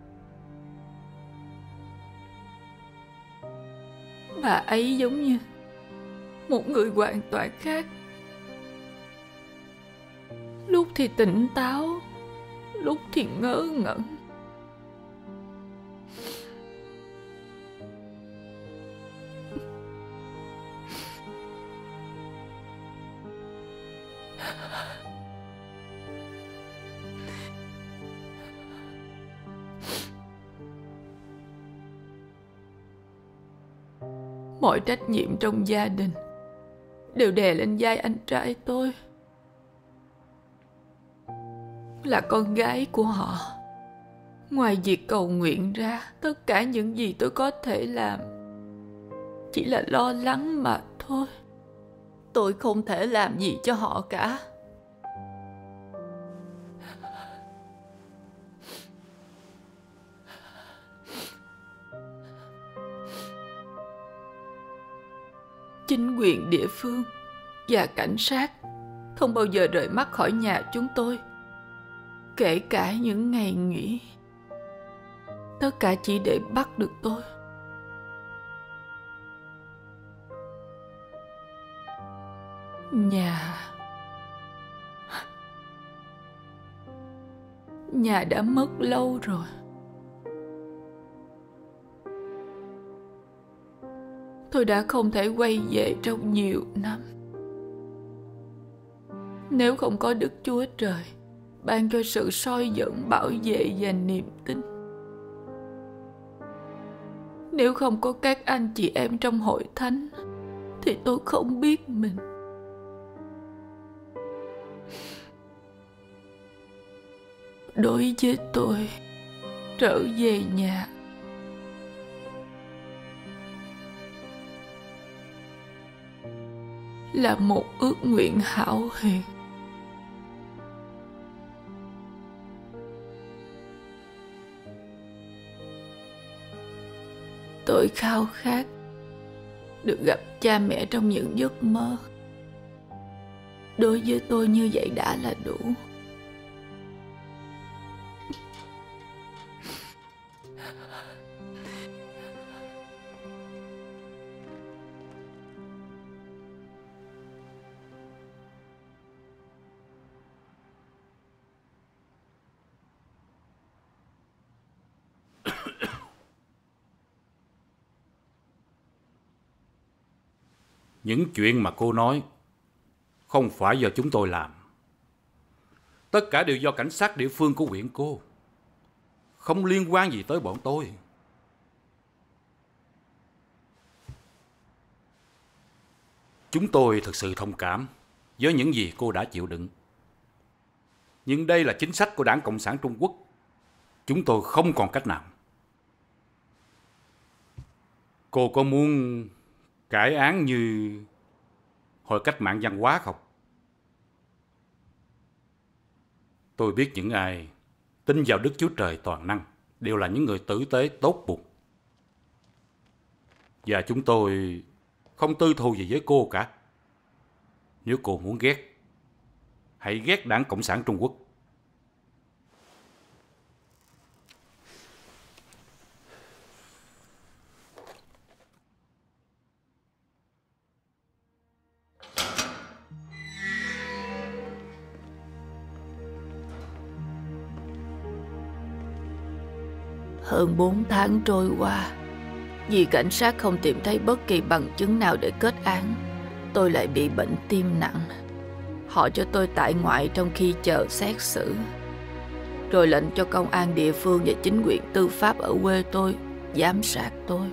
Speaker 2: bà ấy giống như một người hoàn toàn khác. Lúc thì tỉnh táo, lúc thì ngớ ngẩn. Mọi trách nhiệm trong gia đình đều đè lên vai anh trai tôi. Là con gái của họ, ngoài việc cầu nguyện ra, tất cả những gì tôi có thể làm chỉ là lo lắng mà thôi. Tôi không thể làm gì cho họ cả. Chính quyền địa phương và cảnh sát không bao giờ rời mắt khỏi nhà chúng tôi, kể cả những ngày nghỉ. Tất cả chỉ để bắt được tôi. Nhà đã mất lâu rồi. Tôi đã không thể quay về trong nhiều năm. Nếu không có Đức Chúa Trời ban cho sự soi dẫn, bảo vệ và niềm tin, nếu không có các anh chị em trong hội thánh, thì tôi không biết mình. Đối với tôi, trở về nhà là một ước nguyện hão huyền. Tôi khao khát được gặp cha mẹ trong những giấc mơ. Đối với tôi như vậy đã là đủ.
Speaker 13: Những chuyện mà cô nói không phải do chúng tôi làm. Tất cả đều do cảnh sát địa phương của huyện cô. Không liên quan gì tới bọn tôi. Chúng tôi thực sự thông cảm với những gì cô đã chịu đựng. Nhưng đây là chính sách của Đảng Cộng sản Trung Quốc. Chúng tôi không còn cách nào. Cô có muốn cải án như hồi cách mạng văn hóa không? Tôi biết những ai tin vào Đức Chúa Trời toàn năng đều là những người tử tế tốt bụng. Và chúng tôi không tư thù gì với cô cả. Nếu cô muốn ghét, hãy ghét Đảng Cộng sản Trung Quốc.
Speaker 2: Hơn 4 tháng trôi qua, vì cảnh sát không tìm thấy bất kỳ bằng chứng nào để kết án, tôi lại bị bệnh tim nặng. Họ cho tôi tại ngoại trong khi chờ xét xử, rồi lệnh cho công an địa phương và chính quyền tư pháp ở quê tôi giám sát tôi.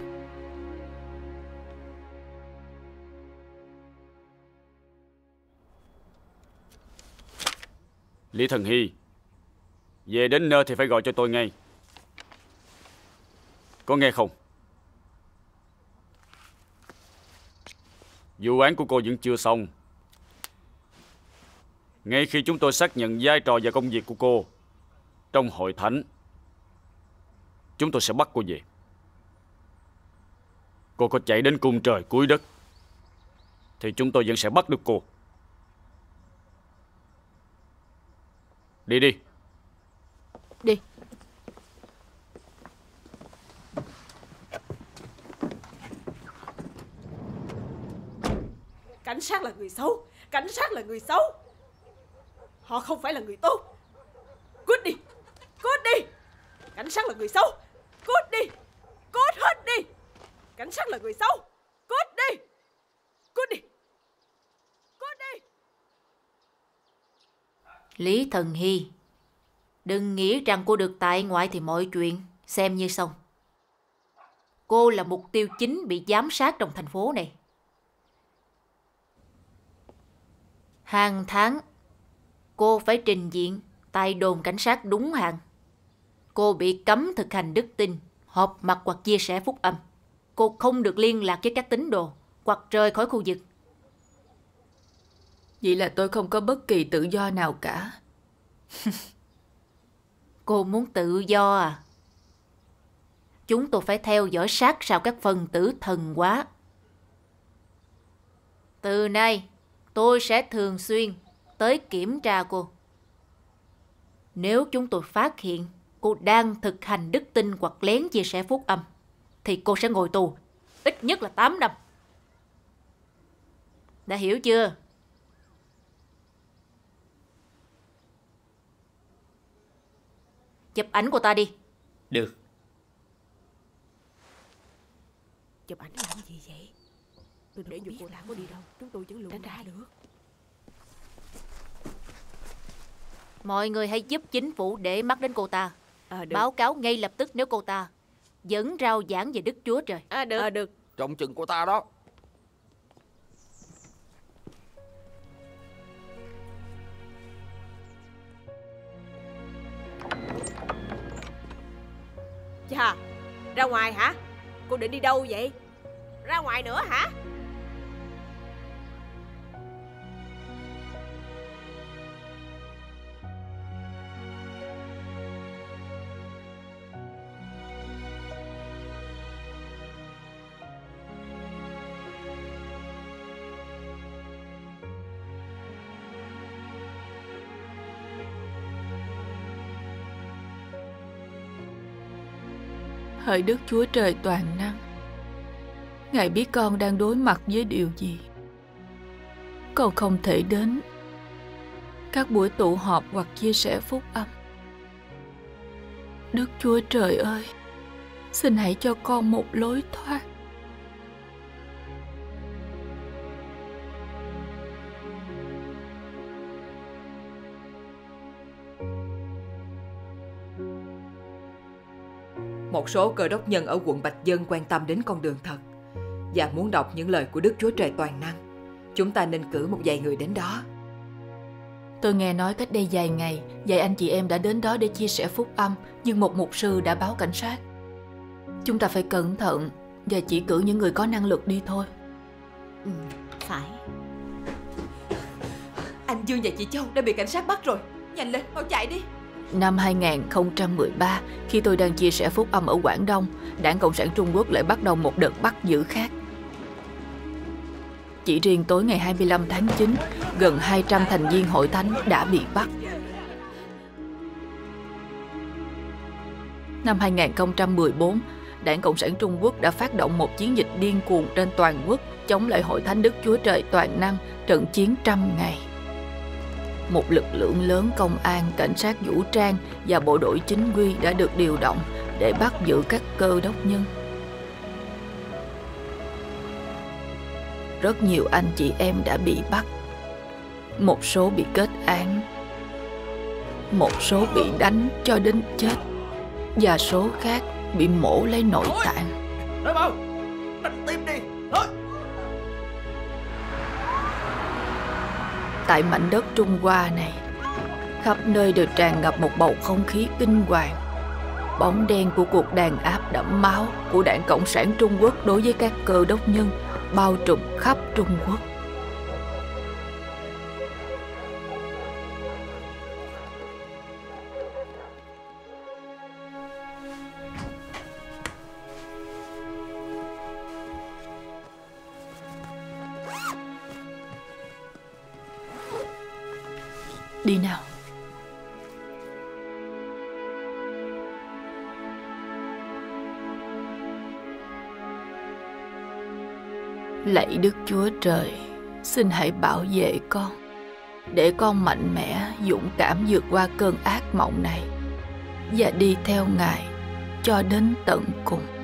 Speaker 14: Lý Thần Hy, về đến nơi thì phải gọi cho tôi ngay. Có nghe không? Vụ án của cô vẫn chưa xong. Ngay khi chúng tôi xác nhận vai trò và công việc của cô trong hội thánh, chúng tôi sẽ bắt cô về. Cô có chạy đến cung trời cuối đất thì chúng tôi vẫn sẽ bắt được cô. Đi đi.
Speaker 6: Đi.
Speaker 7: Cảnh sát là người xấu. Cảnh sát là người xấu. Họ không phải là người tốt. Cút đi. Cút đi. Cảnh sát là người xấu. Cút đi. Cút hết đi. Cảnh sát là người xấu. Cút đi. Cút đi. Cút đi.
Speaker 17: Lý Thần Hy, đừng nghĩ rằng cô được tại ngoại thì mọi chuyện xem như xong. Cô là mục tiêu chính bị giám sát trong thành phố này. Hàng tháng, cô phải trình diện tại đồn cảnh sát đúng hạn. Cô bị cấm thực hành đức tin, họp mặt hoặc chia sẻ phúc âm. Cô không được liên lạc với các tín đồ hoặc rời khỏi khu vực.
Speaker 2: Vậy là tôi không có bất kỳ tự do nào cả.
Speaker 17: Cô muốn tự do à? Chúng tôi phải theo dõi sát sao các phần tử thần hóa. Từ nay, tôi sẽ thường xuyên tới kiểm tra cô. Nếu chúng tôi phát hiện cô đang thực hành đức tin hoặc lén chia sẻ phúc âm, thì cô sẽ ngồi tù, ít nhất là 8 năm. Đã hiểu chưa? Chụp ảnh cô ta đi.
Speaker 5: Được.
Speaker 7: Chụp ảnh làm gì vậy? Tôi để dù cô ta có đi đâu, chúng tôi vẫn luôn ra được.
Speaker 17: Mọi người hãy giúp chính phủ để mắt đến cô ta. Báo cáo ngay lập tức nếu cô ta vẫn rao giảng về Đức Chúa Trời.
Speaker 7: Được.
Speaker 12: Trông chừng cô ta đó.
Speaker 7: Chà, ra ngoài hả? Cô định đi đâu vậy? Ra ngoài nữa hả?
Speaker 2: Hỡi Đức Chúa Trời toàn năng, Ngài biết con đang đối mặt với điều gì. Con không thể đến các buổi tụ họp hoặc chia sẻ phúc âm. Đức Chúa Trời ơi, xin hãy cho con một lối thoát.
Speaker 15: Một số cơ đốc nhân ở quận Bạch Dân quan tâm đến con đường thật và muốn đọc những lời của Đức Chúa Trời toàn năng. Chúng ta nên cử một vài người đến đó.
Speaker 2: Tôi nghe nói cách đây vài ngày, vài anh chị em đã đến đó để chia sẻ phúc âm, nhưng một mục sư đã báo cảnh sát. Chúng ta phải cẩn thận và chỉ cử những người có năng lực đi thôi.
Speaker 10: Phải.
Speaker 15: Anh Dương và chị Châu đã bị cảnh sát bắt rồi. Nhanh lên, mau chạy đi.
Speaker 2: Năm 2013, khi tôi đang chia sẻ phúc âm ở Quảng Đông, Đảng Cộng sản Trung Quốc lại bắt đầu một đợt bắt giữ khác. Chỉ riêng tối ngày 25 tháng 9, gần 200 thành viên hội thánh đã bị bắt. Năm 2014, Đảng Cộng sản Trung Quốc đã phát động một chiến dịch điên cuồng trên toàn quốc chống lại hội thánh Đức Chúa Trời toàn năng, trận chiến 100 ngày. Một lực lượng lớn công an, cảnh sát vũ trang và bộ đội chính quy đã được điều động để bắt giữ các cơ đốc nhân. Rất nhiều anh chị em đã bị bắt. Một số bị kết án, một số bị đánh cho đến chết, và số khác bị mổ lấy nội tạng.
Speaker 4: Nói mau, đánh tim đi, nói.
Speaker 2: Tại mảnh đất Trung Hoa này, khắp nơi đều tràn ngập một bầu không khí kinh hoàng. Bóng đen của cuộc đàn áp đẫm máu của Đảng Cộng sản Trung Quốc đối với các cơ đốc nhân bao trùm khắp Trung Quốc. Đi nào. Lạy Đức Chúa Trời, xin hãy bảo vệ con, để con mạnh mẽ, dũng cảm vượt qua cơn ác mộng này và đi theo Ngài cho đến tận cùng.